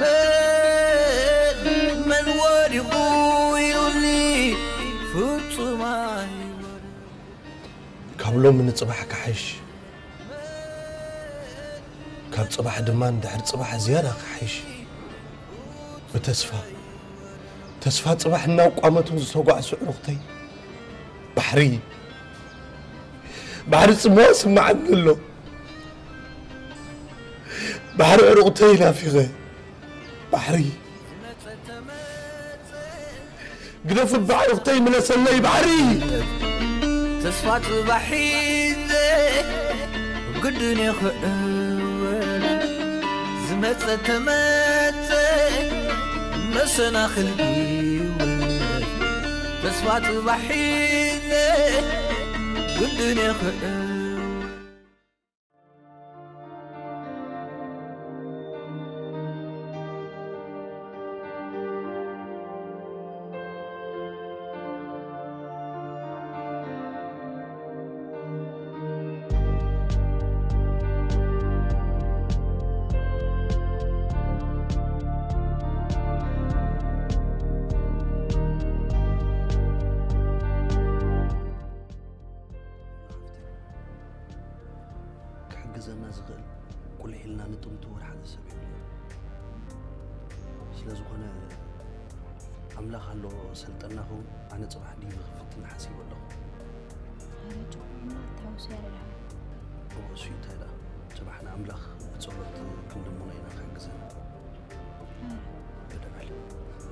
من من ورقو يولي فطماي كابلو من صباح كحش كاب صباح دمان دحر صباح زيادة كحش بتسفى تسفى صباح النوق قامتهم زوقع سعرختي بحري بحر سموا سمعت له بحر عرقتي لا في غير بحري قدف البحر اختي من اسلي بحري تسفى صباحي قدني خول زمت تمت مسنا خلقي ولد تسفى صباحي قدني خول كحجزنا زغل كل حلنا نطمت ور حدا سبيل ስለዝኾነ أملاخ الله سلطنا هو أنا صباح دي بخفت نحاسي ولا هرجع ما تعوس يا رجال هو سويت هذا صباحنا أملاخ تصورت كم دمونا هنا كحجزنا بدأ عليه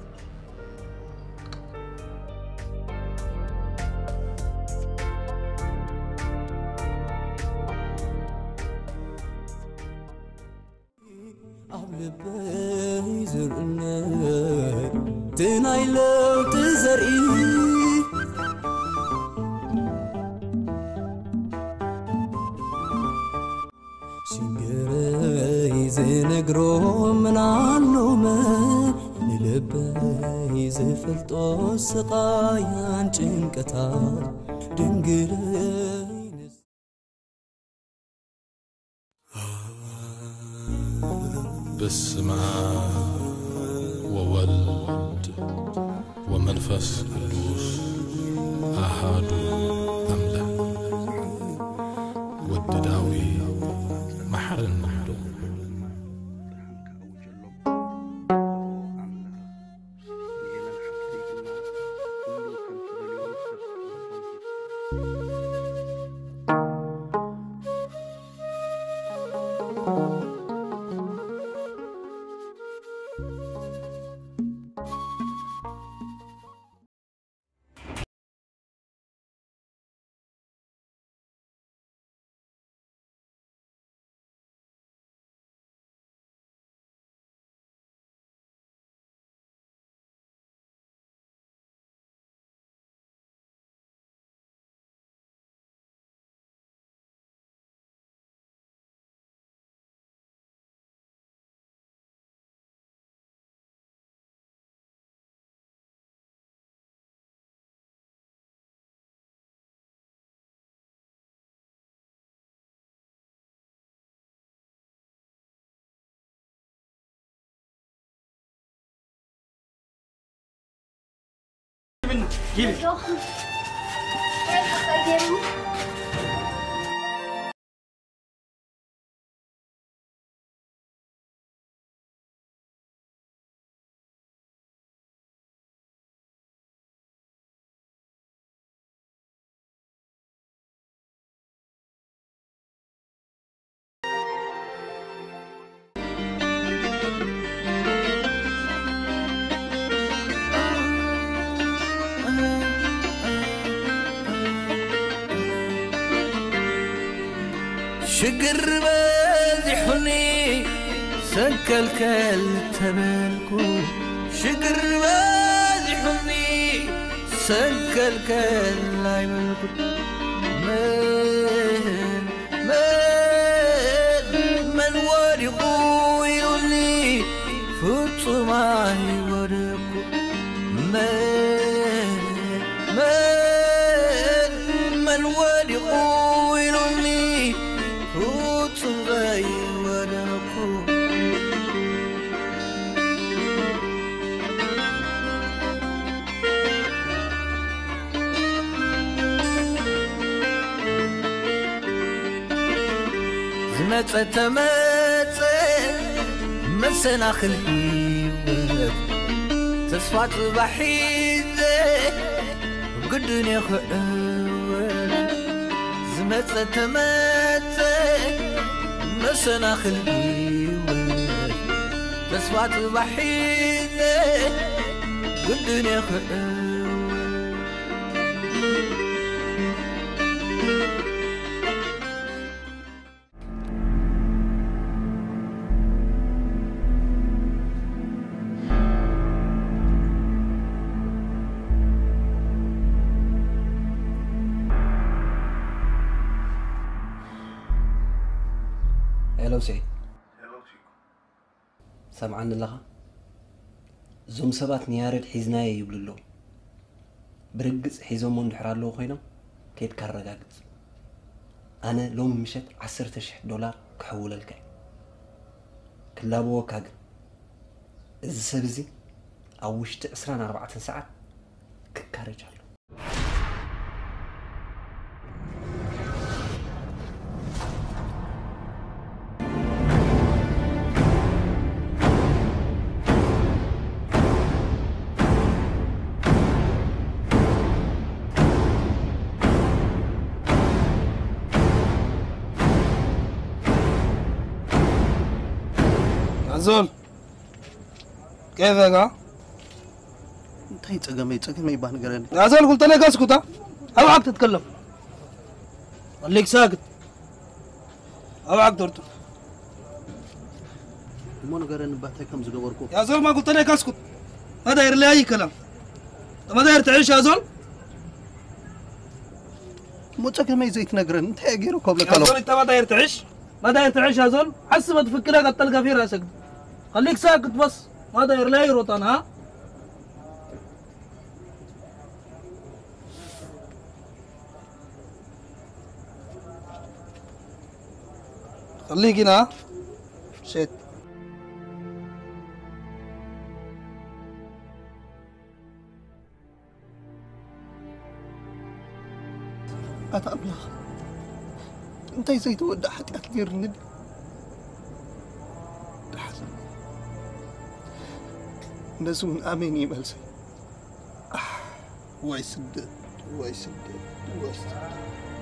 أبلبي زرنا تنايلو تزرعي شنقري زنقرو من علومة للبي زفلتو سقايان جنكتار دنقري باسم آب وولد ومنفس قدوس أحد أملاك والدداوي محر النحر كيف شقر بازحني سكل كل تبالكو شقر بازحني سكل كل عيبالكو من من من وري قويلني فوت معي ورقو من من من وري قويلني فوت غير ورقو زمت تمت مسنا خلقي تصفات بحيدة قدني خأول زمت تمت مسنا خلقي تصفات بحيدة قدني خأول هلو سعيد سمعني لها زوم سبات نيارد حزناي يبللو برقص حيزو من حرالو خينا كيد كارغاقت انا لوم مشت عشرة شح دولار كحول الكاي كلابو كاغ إذا سبزي او وشت عسران أربعة ساعات ككارجالو زول كيفك ها؟ انت يتقمي يتقمي يبان قراني يا زول قلت لك اسكت ها؟ اوعك تتكلم خليك ساكت اوعك ترتب مو قراني باتي كم زقوركو يا زول ما قلت لك اسكت ما داير لي اي كلام ما داير تعيش يا زول مو تقمي زيت نقرن انت يا قبل يا زول انت ما داير تعيش ما داير تعيش يا زول حسب تفكرك تلقى في راسك خليك ساكت بس ما داير لا يروطن ها خليك هنا شيت أتأبلغ انت زي تودع حتى كثير ندي تحزن نزون اميني ملسي اح واي سدد واي سدد واي سدد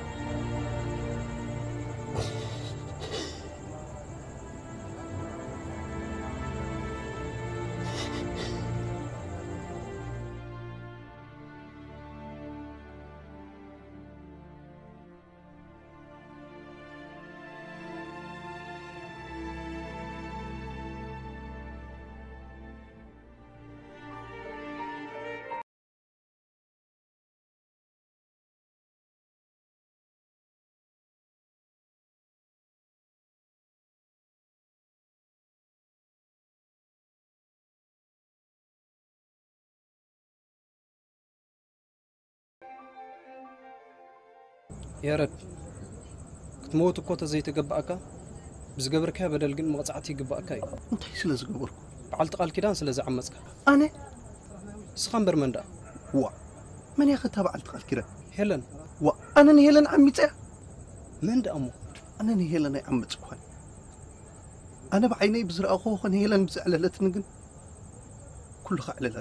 يا رب كتموت كوتا زي تقبأك بس قبرك بدل قن مقطعتي قبأك انت سلاز قبرك بعلت قال كدان سلاز عمسك انا سخن برمندا وا من ياخذ تبع الكرة هيلن وانا هيلن عمتي من دأمو انا هيلن عمتي كون انا بعيني بزر اخو خن هيلن بزعللت نجن كل خعل لك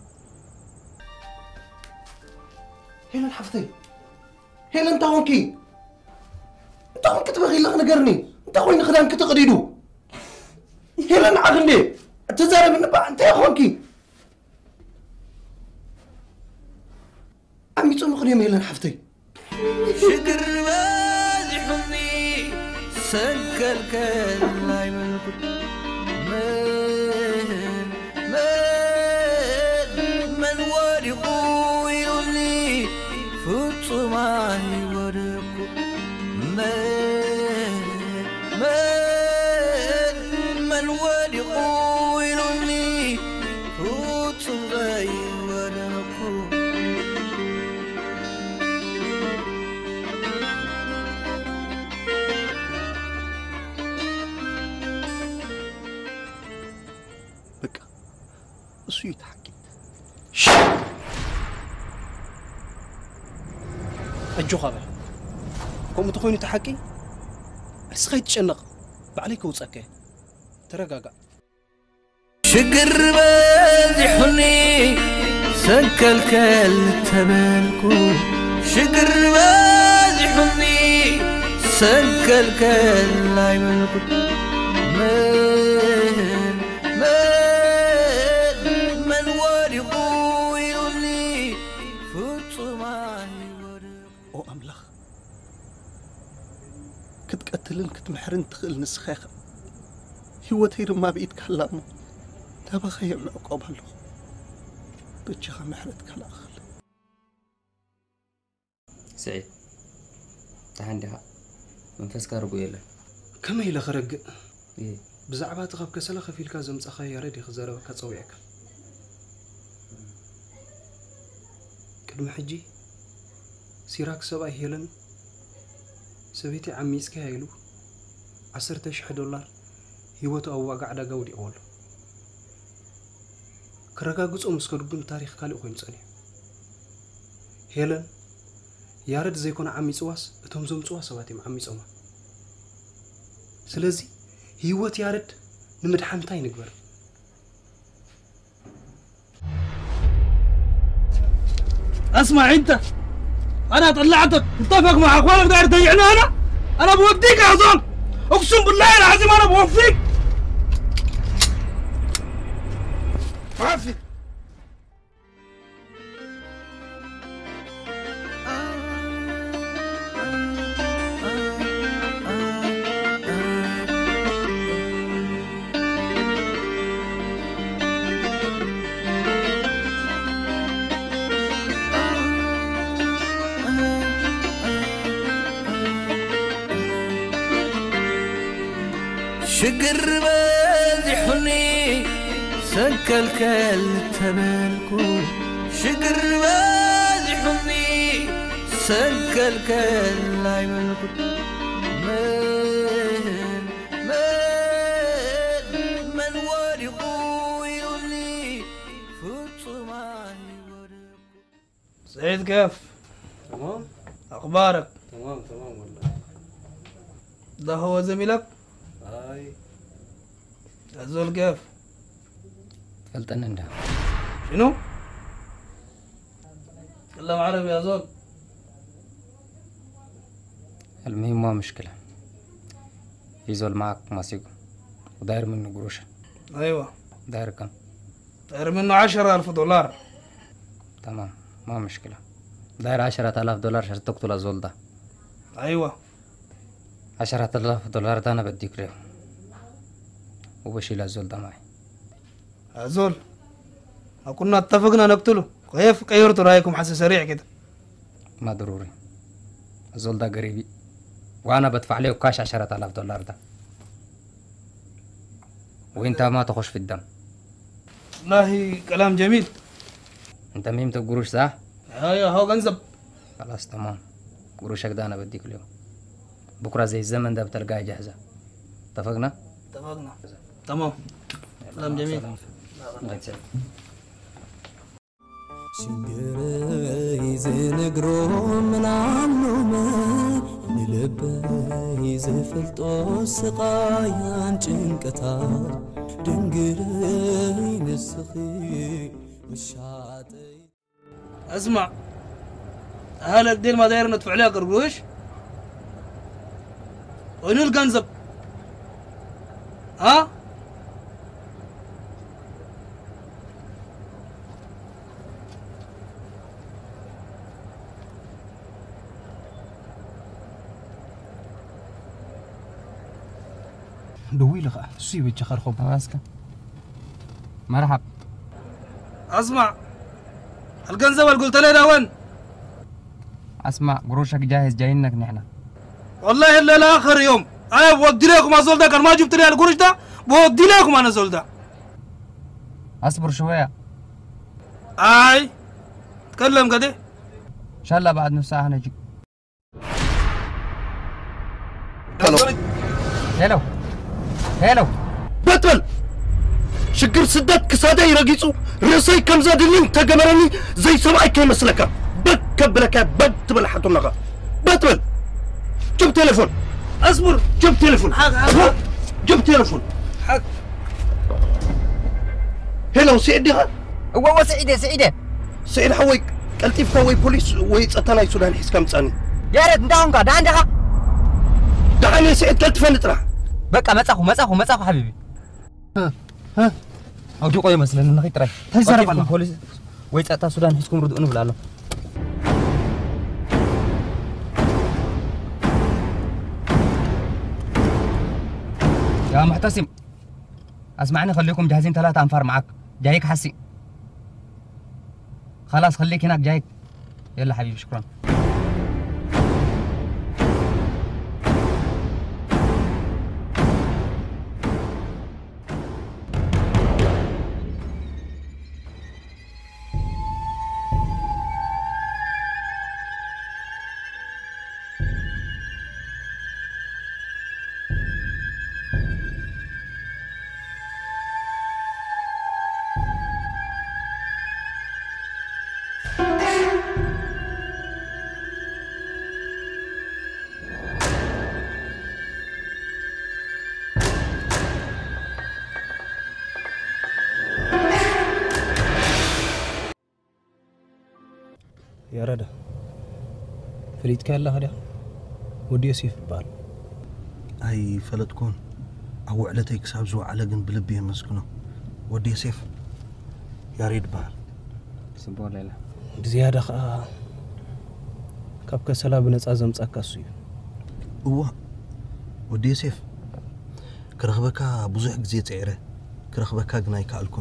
هيلن حفتي هيلن تاونكي تاونكي تبغي لك نقرني انت خوين خدام كتقريدو هيلن عقلي تزارب نبع انت يا خوكي عمي تصوم خليهم هيلن حفتي شكر بازي حمني سكر كلاي ملكوت من من من وري قويلني فوت معي ورقو من من من وري قويلني فوت معي ورقو እሱ ይታቂ እጆ ኸበ ከምኡ ተኮይኑ ተሓቂ እስኻ ይትጨነቕ ባዕለይ ከውፀከ ተረጋጋ ሽግር በዚሑኒ ሰከልከል ተበልኩ ሽግር በዚሑኒ ሰከልከል ኣይበልኩ من من من ورقو إلني فوت معي او املاخ كتقتلن كتمحرن تخيل نسخيخ هيوتي ما بقيت كلامه تبا خير العقاب له بتشخ محرت كلاخل سعيد تهندها منفس كارغو يلا كما إلى خرج إيه بزعبة تخاف كسلة خفيل كازم تأخي يريد يخزره كتصويعك كلمة حجي سيراك سبا هيلن سبيتي عميس كهيلو عشرة شح دولار هيوتو أو قاعدة قودي أول كرجا جزء مسكربون تاريخ كالي أخوين سني هيلن يارد زي كون عميس واس اتهم زوم واس سواتي مع عميس أما سلازي هيوت يارد نمدحنتاي نقبر اسمع انت انا طلعتك اتفق مع اخوانك داير تضيعني انا انا بوديك يا زول اقسم بالله العظيم انا بوفيك عافي شقر بازحني سكلكل تبلكو شقر بازحني سكلكل لا يملكو من من من ورقو إلني فوت معي ورقو سعيد كيف؟ تمام اخبارك؟ تمام تمام والله ده هو زميلك؟ هاي الزول كيف؟ فلتن عنده شنو؟ تكلم عربي يا زول المهم ما مشكلة يزول معك ماسيكو وداير منه قروش ايوه داير كم؟ داير منه عشرة ألف دولار تمام ما مشكلة داير عشرة آلاف دولار عشان تقتل الزول ده ايوه عشرة آلاف دولار ده أنا بديك له وبشيل الزول ده معي زول كنا اتفقنا نقتله كيف غيرتوا رايكم حس سريع كده ما ضروري الزول ده قريبي وانا بدفع له كاش عشرة آلاف دولار ده وانت ما تخش في الدم والله كلام جميل انت ميمت القروش صح؟ ايوه هو غنزب خلاص تمام قروشك ده انا بديك له بكره زي الزمن ده بتلقاها جاهزه اتفقنا؟ اتفقنا تمام كلام جميل شنقري زنقرو من عملومي نلبي زفلطو سقايان جنكتار دنقري نسخي مشاطي اسمع هلا الدين ما داير ندفع عليها قرقروش وين القنزب ها دوي لك سيبي تشخر خب ماسكه مرحب اسمع القنزب اللي قلت لنا وين اسمع قروشك جاهز جايينك نحن والله الا لاخر يوم انا بودي لكم ازول ده كان ما جبت لي القروش ده بودي لكم انا زول ده اصبر شويه اي تكلم كده ان شاء الله بعد نص ساعه نجيك هلو هلو هلو باتل شقر سدات كسادي رقيصو رسي كم زادلين تقمرني زي سمعي كي مسلكا بك بلكا بك تبلحتو النغا باتل جيب تليفون اصبر جيب تليفون جيب تليفون حق هلو سعيدي ها هو سعيدة سعيدة سعيد حوي قلتيف كوي بوليس ويتصتنا سودان حس كم تصاني يا ريت انت هونك ده عندك دعني سعيد قلت فين ترى بقى مسخو مسخو مسخو حبيبي ها ها او دي قوي مثلا نخي تراي تزرب الله بوليس ويتصتا سودان حسكم ردو نبلالو يا محتسم اسمعني خليكم جاهزين ثلاثة انفار معك جايك حسي خلاص خليك هناك جايك يلا حبيبي شكرا يا ردا فريد كان هذا ودي يسيف بال اي فلتكون او علتي كساب زو على جن بلبي مسكنه ودي يسيف يا ريد بال سبور ليلى زياده خا كاب كسلا بنص زمصك اسو هو ودي يسيف كرخبكا بزح غزي صيره كرخبكا غناي كالكون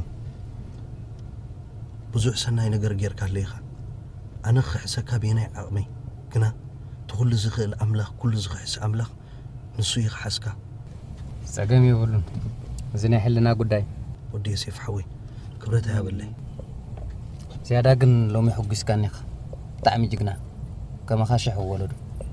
بزح سناي نغر غيركا ليخا أنا خحسك بيني عقمي كنا تقول زخل أملاخ كل زخحس أملاخ نسويخ حسكا ساقامي يقولون زين يحلنا قداي ودي يسيف حوي كبرتها بالله زيادة قن لو ميحق سكانيخ طعمي جقنا كما خاشح ولد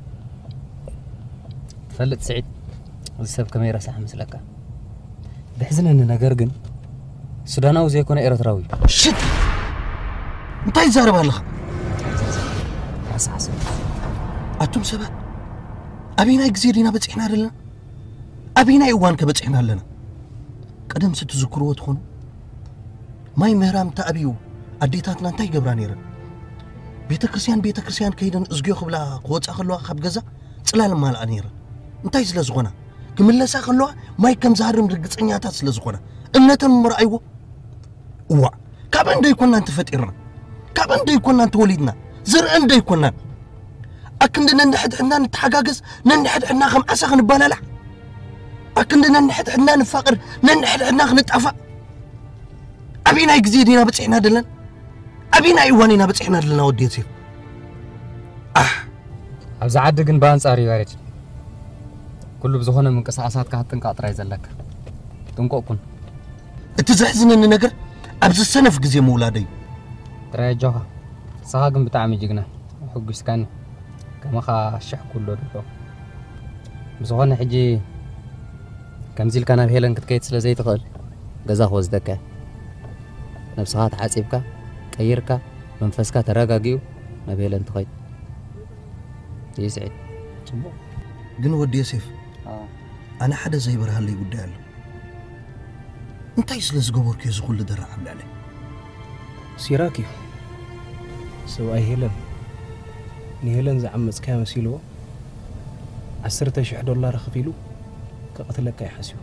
فلت سعيد السب كاميرا ساعة مسلكا بحزن أننا قرقن سوداناو زي يكون إيرتراوي شت انتي زارب هالخ رسعسو أتم سبا أبينا يكزيرينا بتحنا لنا أبينا يوان كبتحنا لنا قدم ستذكروا تخون ماي مهرام تأبيو أديتاتنا انتي قبرانيرا بيتا كرسيان بيتا كرسيان كيدن ازقيو خبلا قوات أخلوها خب غزا تسلال مال أنيرا انتي سلازغونا كملا ساخلوها ماي كم زهرم رقصنياتات سلازغونا امنة مرأيو وا كابن دي كنا انت فتيرنا كابن دي كنا انت وليدنا زرعن دي كنا أكندنا نحد عنا نتحقاقز ننحد عنا خم عساق نبالالع أكندنا نحد عنا نفاقر ننحد عنا نتعفى أبينا يكزيدينا بتسعنا دلن أبينا يوانينا بتسعنا دلن ودي يسير أه أبز عدقن بانصاري وارج كله بزخونه من قصاصات كهتن قاطراي زلك تنقوكن اتزحزن النجر أبز السنة في جزي مولادي ترى جوها صاغن بتاعمي جينا حقش كان كما خاشح كله دلو بزخونه حجي كمزيل كان هيلن كتكيت سلا زي تقل غزا خوزدك نفسها حاسبك كيرك منفسك تراجعيو نبيل أنت خيط يسعد ግን ወዲ ዮሴፍ أنا حدا زي برهالي قدي له انتي سለ ዝገበርኩ ዝኩሉ ደራዕ ብላለ ሲራኪ ሰብኣይ ሄለን ንሄለን ዝዓመፅካዮ መሲልዎ عشرة آلاف دولار خفيلو كقتلك يحسيو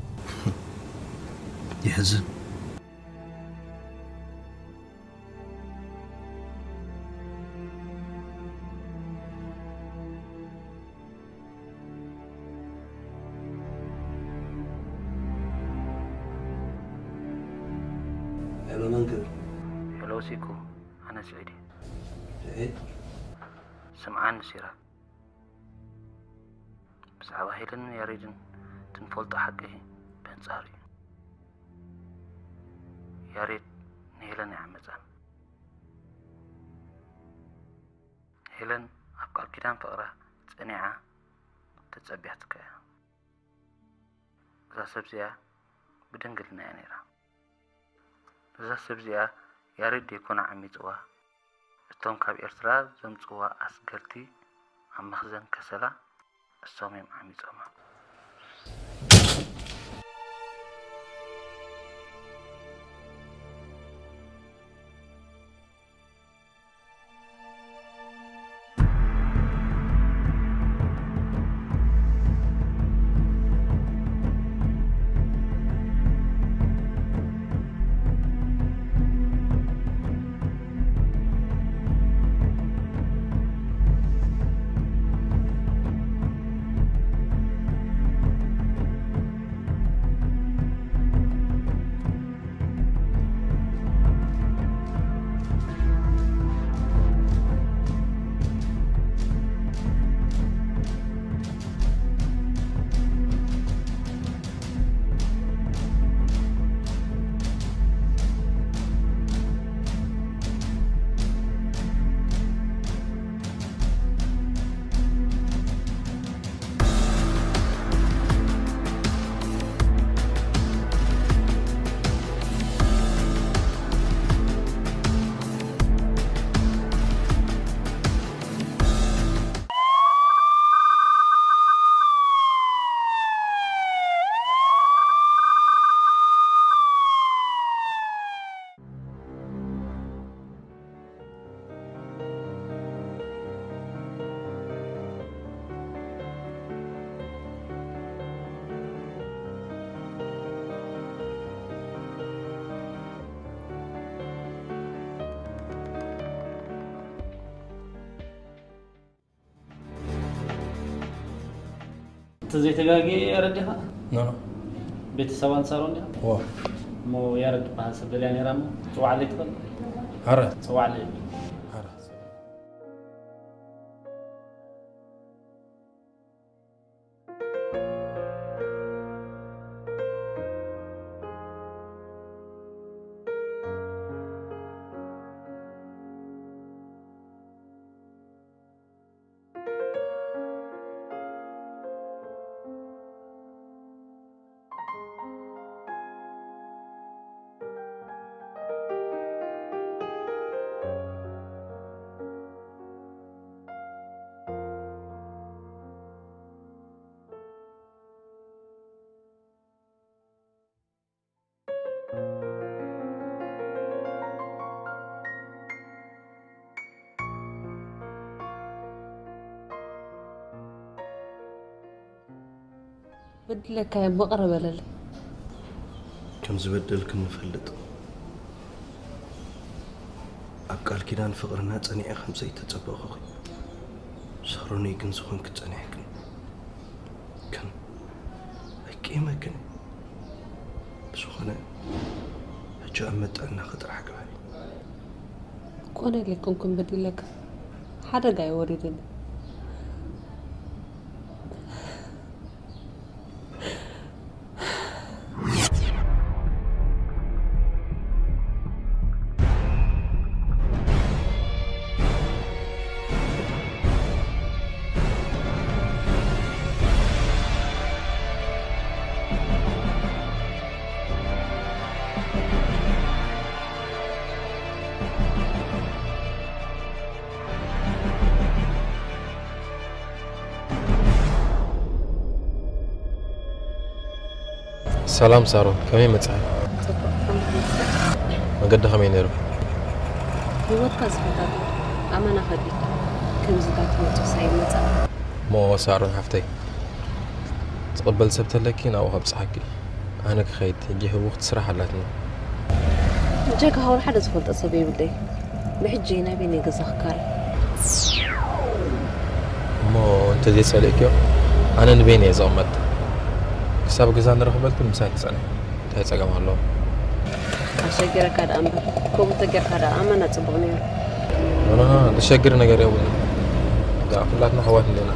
يحزن هلو منكر هلو سيكو أنا سعيدي سعيد سمعان سيراك بسعب هيلن يريدن تنفلت حقه بانصاري يا ريت نهيلن يعمزان هيلن أبقى كدام فقرة تنيعة تتصبيحتك إذا سبزيها بدنقلنا يا نيرا إذا سبزيها يا ريت يكون عمي توا استون كاب إرترا زمتوا أسقرتي عم مخزن كسلا الصوميم عم يصومها زي تلاقي يردها نعم بيت سوان صارون ده واه مو يرد بحسب يعني رامو سوى عليه تقول هرت سوى عليه هرت بدلك يا مقربة للي كم زبدلك نفلط أبقال كيدان فقرنا تاني خمسة يتطبق أخي صاروني كن زخون كتاني كن كن أكيما كن بسخونة هجو أمت أنا خطر حق بالي كون اللي كنكم بدلك حدا جاي وريدني سلام سارو كمين متسعي ما قد خمي نيرو هوت كاز فتاة أمانة خدي كم زكاة متسعي متسعي مو سارو حفتي تقبل سبت لكن أو هبص حكي أنا كخيت يجي هو وقت صراحة لاتنا جاك هول حدث فلت أصبي بدي بحجينا بيني قصة خكار مو أنت دي سألك يو أنا نبيني إذا أمد كساب جزان نرخبل كل مساعد سنة تهي تساقم هالله أشجر كذا أمبر كم تجر كذا أمانة تبغني أنا أشجر نجاري أولي دا كلاتنا خوات لنا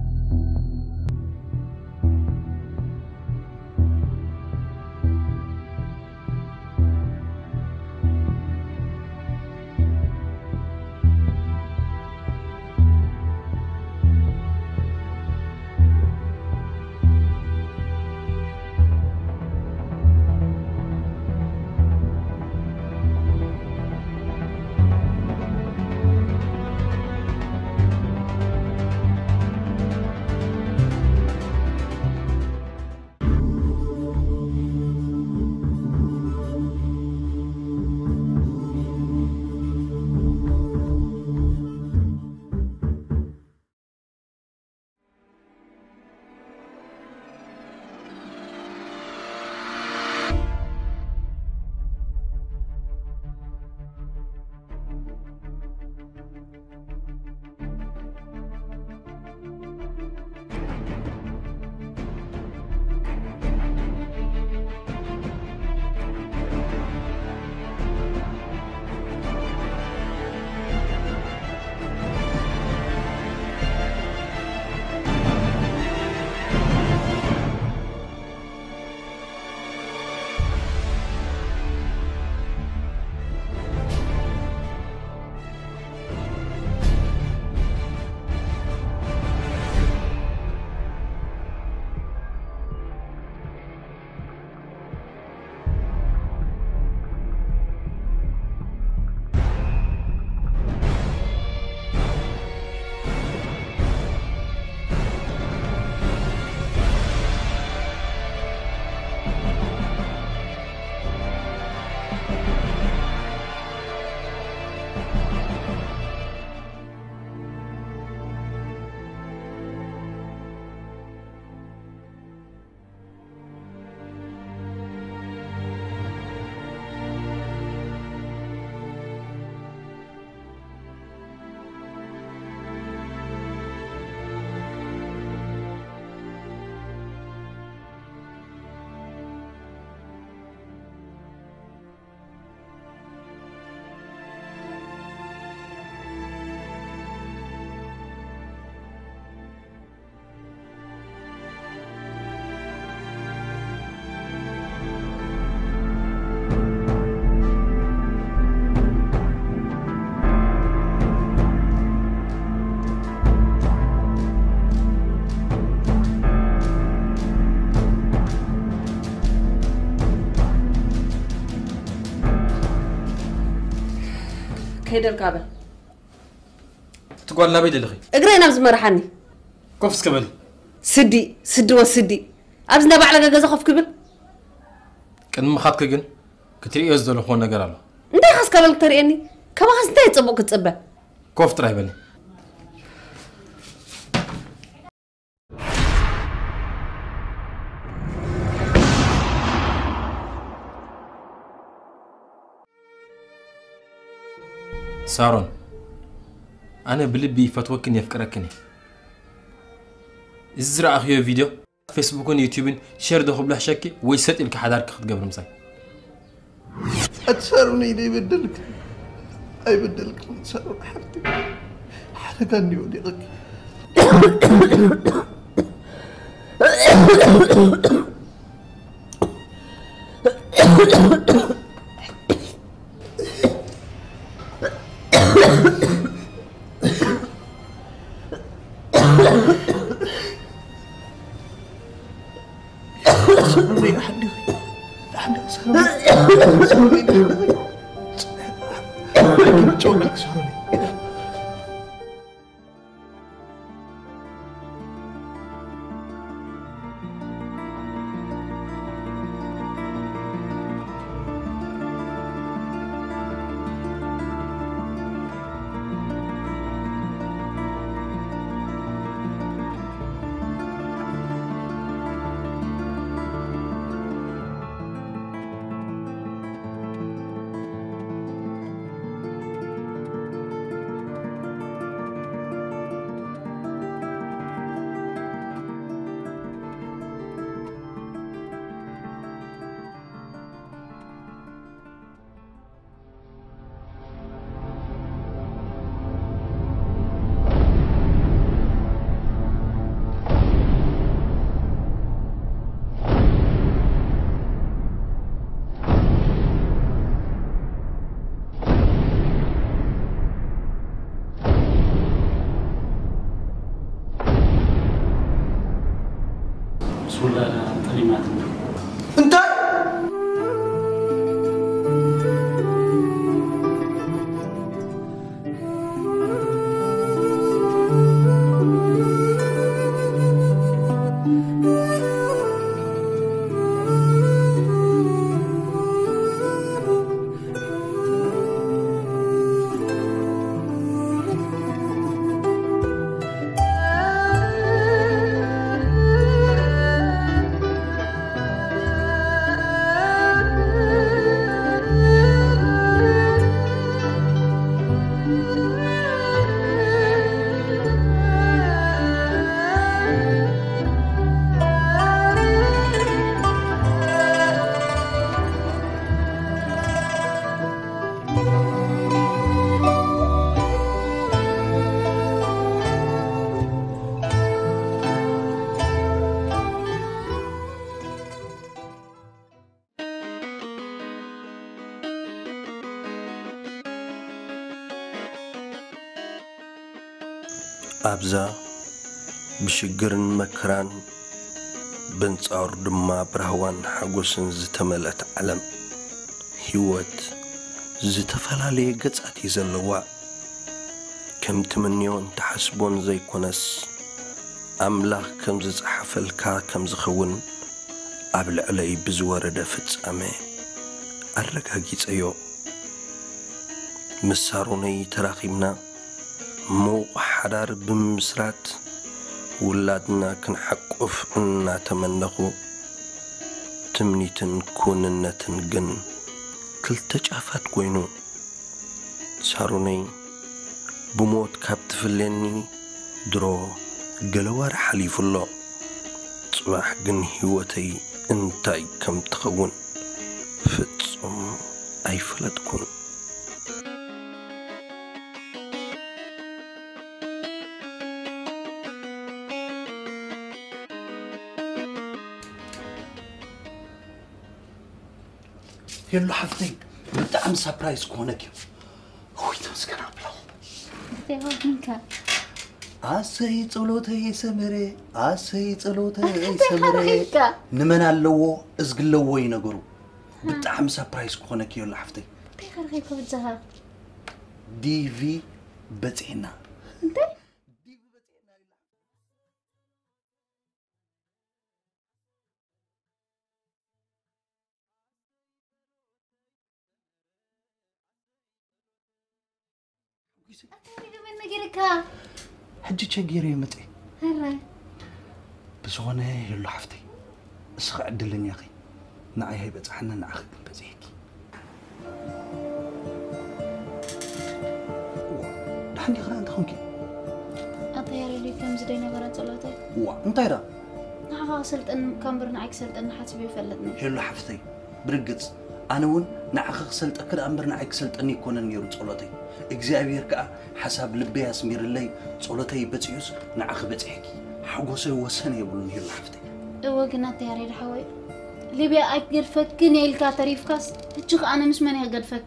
كيد الكابل تقول لا بيد الأخي اقرأ نفس مرحني كوفس كبل سدي سدي وسدي أبزنا بعلى جزء خوف كبل كان مخاطك جن كتير يزدل أخونا جراله أنت خاص كبل كتير يعني كم خاص أنت تصبق تصبه كوف ترى بني سارون أنا بلبي فتوكني أفكركني إزرع أخيو فيديو فيسبوكون يوتيوبين شير دخل بله شكي ويسات إلك حدارك خد قبل مساي أتساروني إلي بدلك أي بدلك أتسارون حرتي حرقاني وديقك سرني لحد لحد سرني سرني لكن جوك سرني سولا كلمات انت أبزا بشجرن مكران بنصار دما برهوان حقوسن زتملت علم هيوت زتفلالي قصاتي زلوا كم تمنيون تحسبون زي كونس أملاخ كم زحفلكا كم زخون قبل علي بزورد فتصامي الرقاقيت أيو مساروني تراخيمنا مو حدار بمسرات ولادنا كنحقف إنا تمنخو تمنيتن كوننتن جن كل تجافات كوينو ساروني بموت كابت فليني درو قلوار حليف الله صباح جن هيوتي انتاي كم تخون فتصم أي فلتكون يلو حفتي بتعم سبرايز كونك هوي تمسكن أبلو تيهو منك عسي صلوتي سمري عسي صلوتي سمري نمن اللو ازقل لو ينقرو بتعم سبرايز كونك يلو حفتي تيخر غيكو بتزهر دي في بتعنا انت نجيرك حجي تشجيري متي هلا بس هنا يلو حفتي اسخ عدلن يا اخي نعي هي بصحنا نعخ بزيك دحني خلا انت خونكي اطير لي كم زدي نغرات صلاتي وا انت يرا نعا وصلت ان كامبر نعك سلت ان حاسبي فلتني يلو حفتي برقص انا ون نعخ سلت اكل امر نعك سلت اني كون نيرو صلاتي እግዚአብሔር ከ حساب ልቤ ያስሚርለይ ጸሎተይ በጽዩስ ንዓኽ በጽሕኪ ሓጎሰይ ወሰነ ይብሉን ይሉ ሓፍተይ እወግናት ያሬድ ሓወይ ሊብያ ኣይገድፈክን ኢልካ ተሪፍካስ እጅኽ ኣነ ምስ መን ይገድፈካ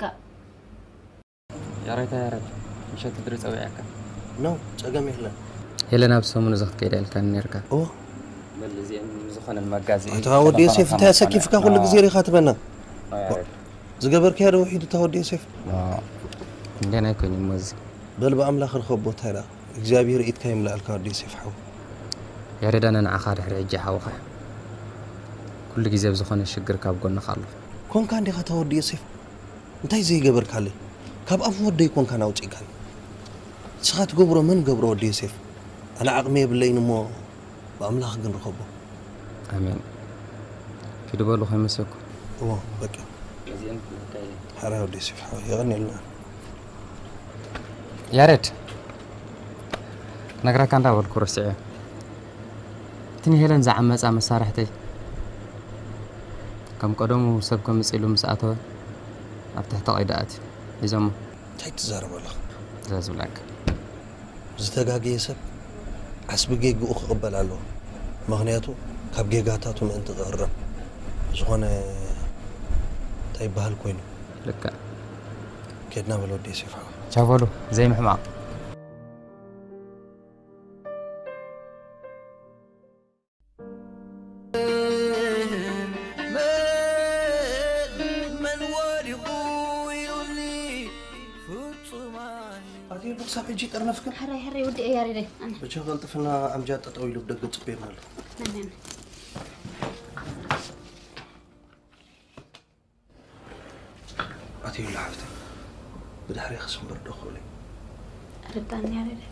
ያሬታ ያሬድ ምሸት ድሪ ፀውያካ ነው ፀገም የለን ሄለና ብሰሙን ዘኽት ከይዳ ኢልካ ነርካ ኦ መልዚን ዝኾነ መጋዚ ተወዲ ዮሴፍ እንታ ሰኪፍካ ኩሉ ግዜ ሪኻ ትበና ዝገበርክ ያዶ ወሒድ ተወዲ ዮሴፍ عندنا يكون يموز بل بأملاخ الخبو ترى إجابير إيد كايم لألك ودي سيفحو يا ريت أنا نعخار حريجة حوخة كل جزء بزخان الشجر كاب قلنا خالف كون كان دي خطا ودي سيف انتي زي جبر كالي كاب أفو ودي يكون كان أوتي كان سخات قبره من قبره ودي سيف أنا عقمي بالليل مو بأملاخ قن رخبو آمين في دبالو خمسكم أوه بكى حرا ودي سيفحو يغني لنا يا ريت نقرا كان راول كرسي تني هلن زعم مصا مسارحتي كم قدمو سب كم يصيلو مساته افتح تقيدات يزم تاي تزارب والله زاز بلاك زتغاغي سب حسب جيجو اقبل له مغنياتو كاب جيجاتاتو من انت غرب زغونه تاي بحال كوينو لك كدنا بلو دي سيفا شافولو زي محمد ክሳብ ሕጂ ጠርነፍክን ሕራይ ሕራይ ወዲ እያ ሬደ ኣነ ብቻ ቀልጥፍና ኣምጃድ ጠጠው ኢሉ ብደገ ጽቤና ኣሎ ነነን ኣትዩ ለሓፍተ ብድሕሪ ክስምበር ዶ ክብለይ ርዳእኒ ያ ሬደ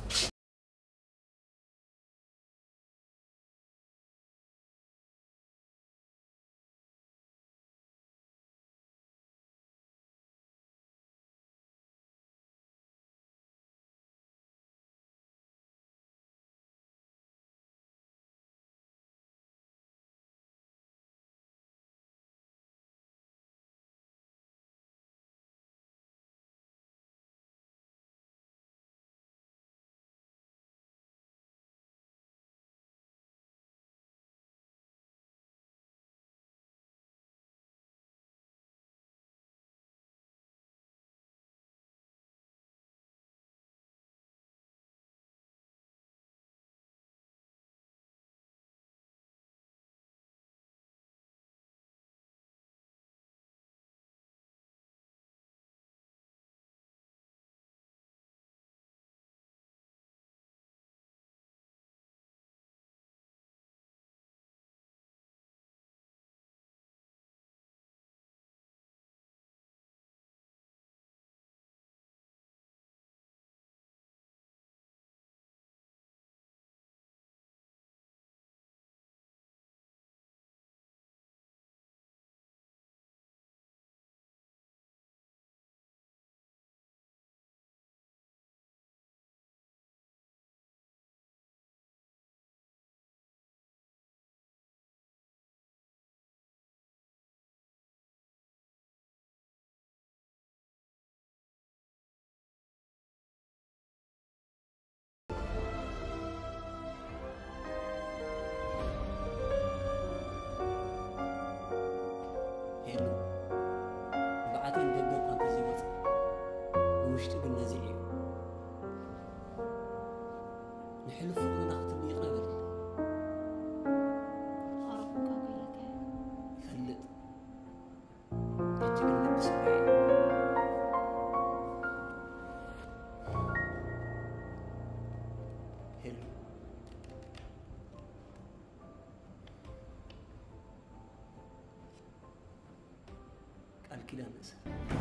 الكلام نسأل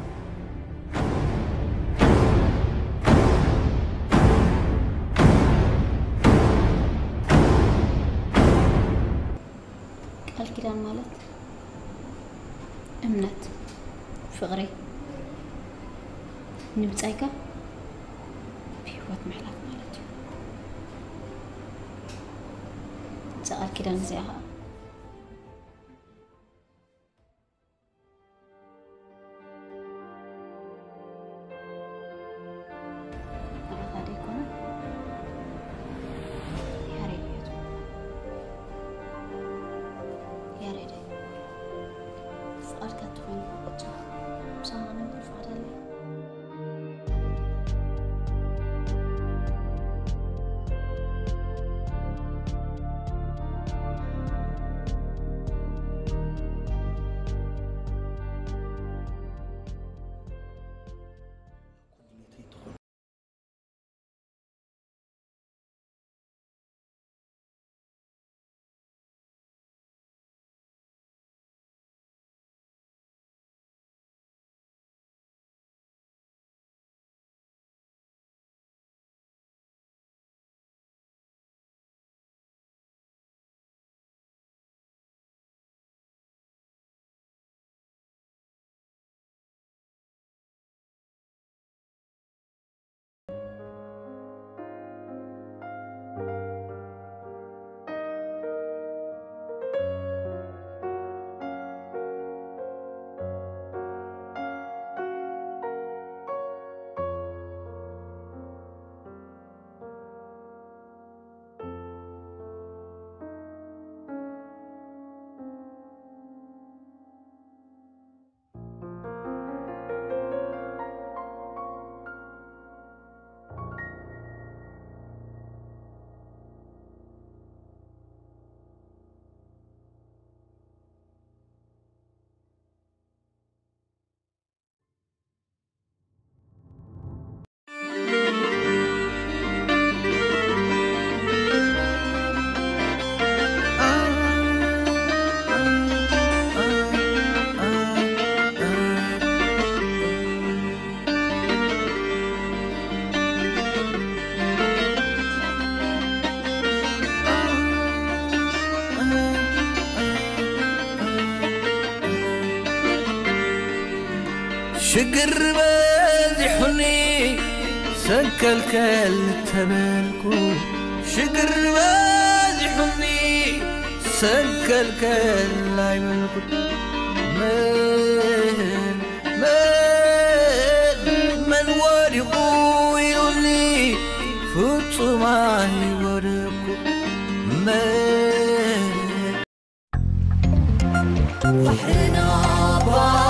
الكلام مالت أمنت فقري نبتايكا بيوت محلات مالت سأل كلام زيها شقر بازحني سكل كل تبلكو شقر بازحني سكل كل لا يملكو من من من ورقو يلوني فطماني ورقو من بحرنا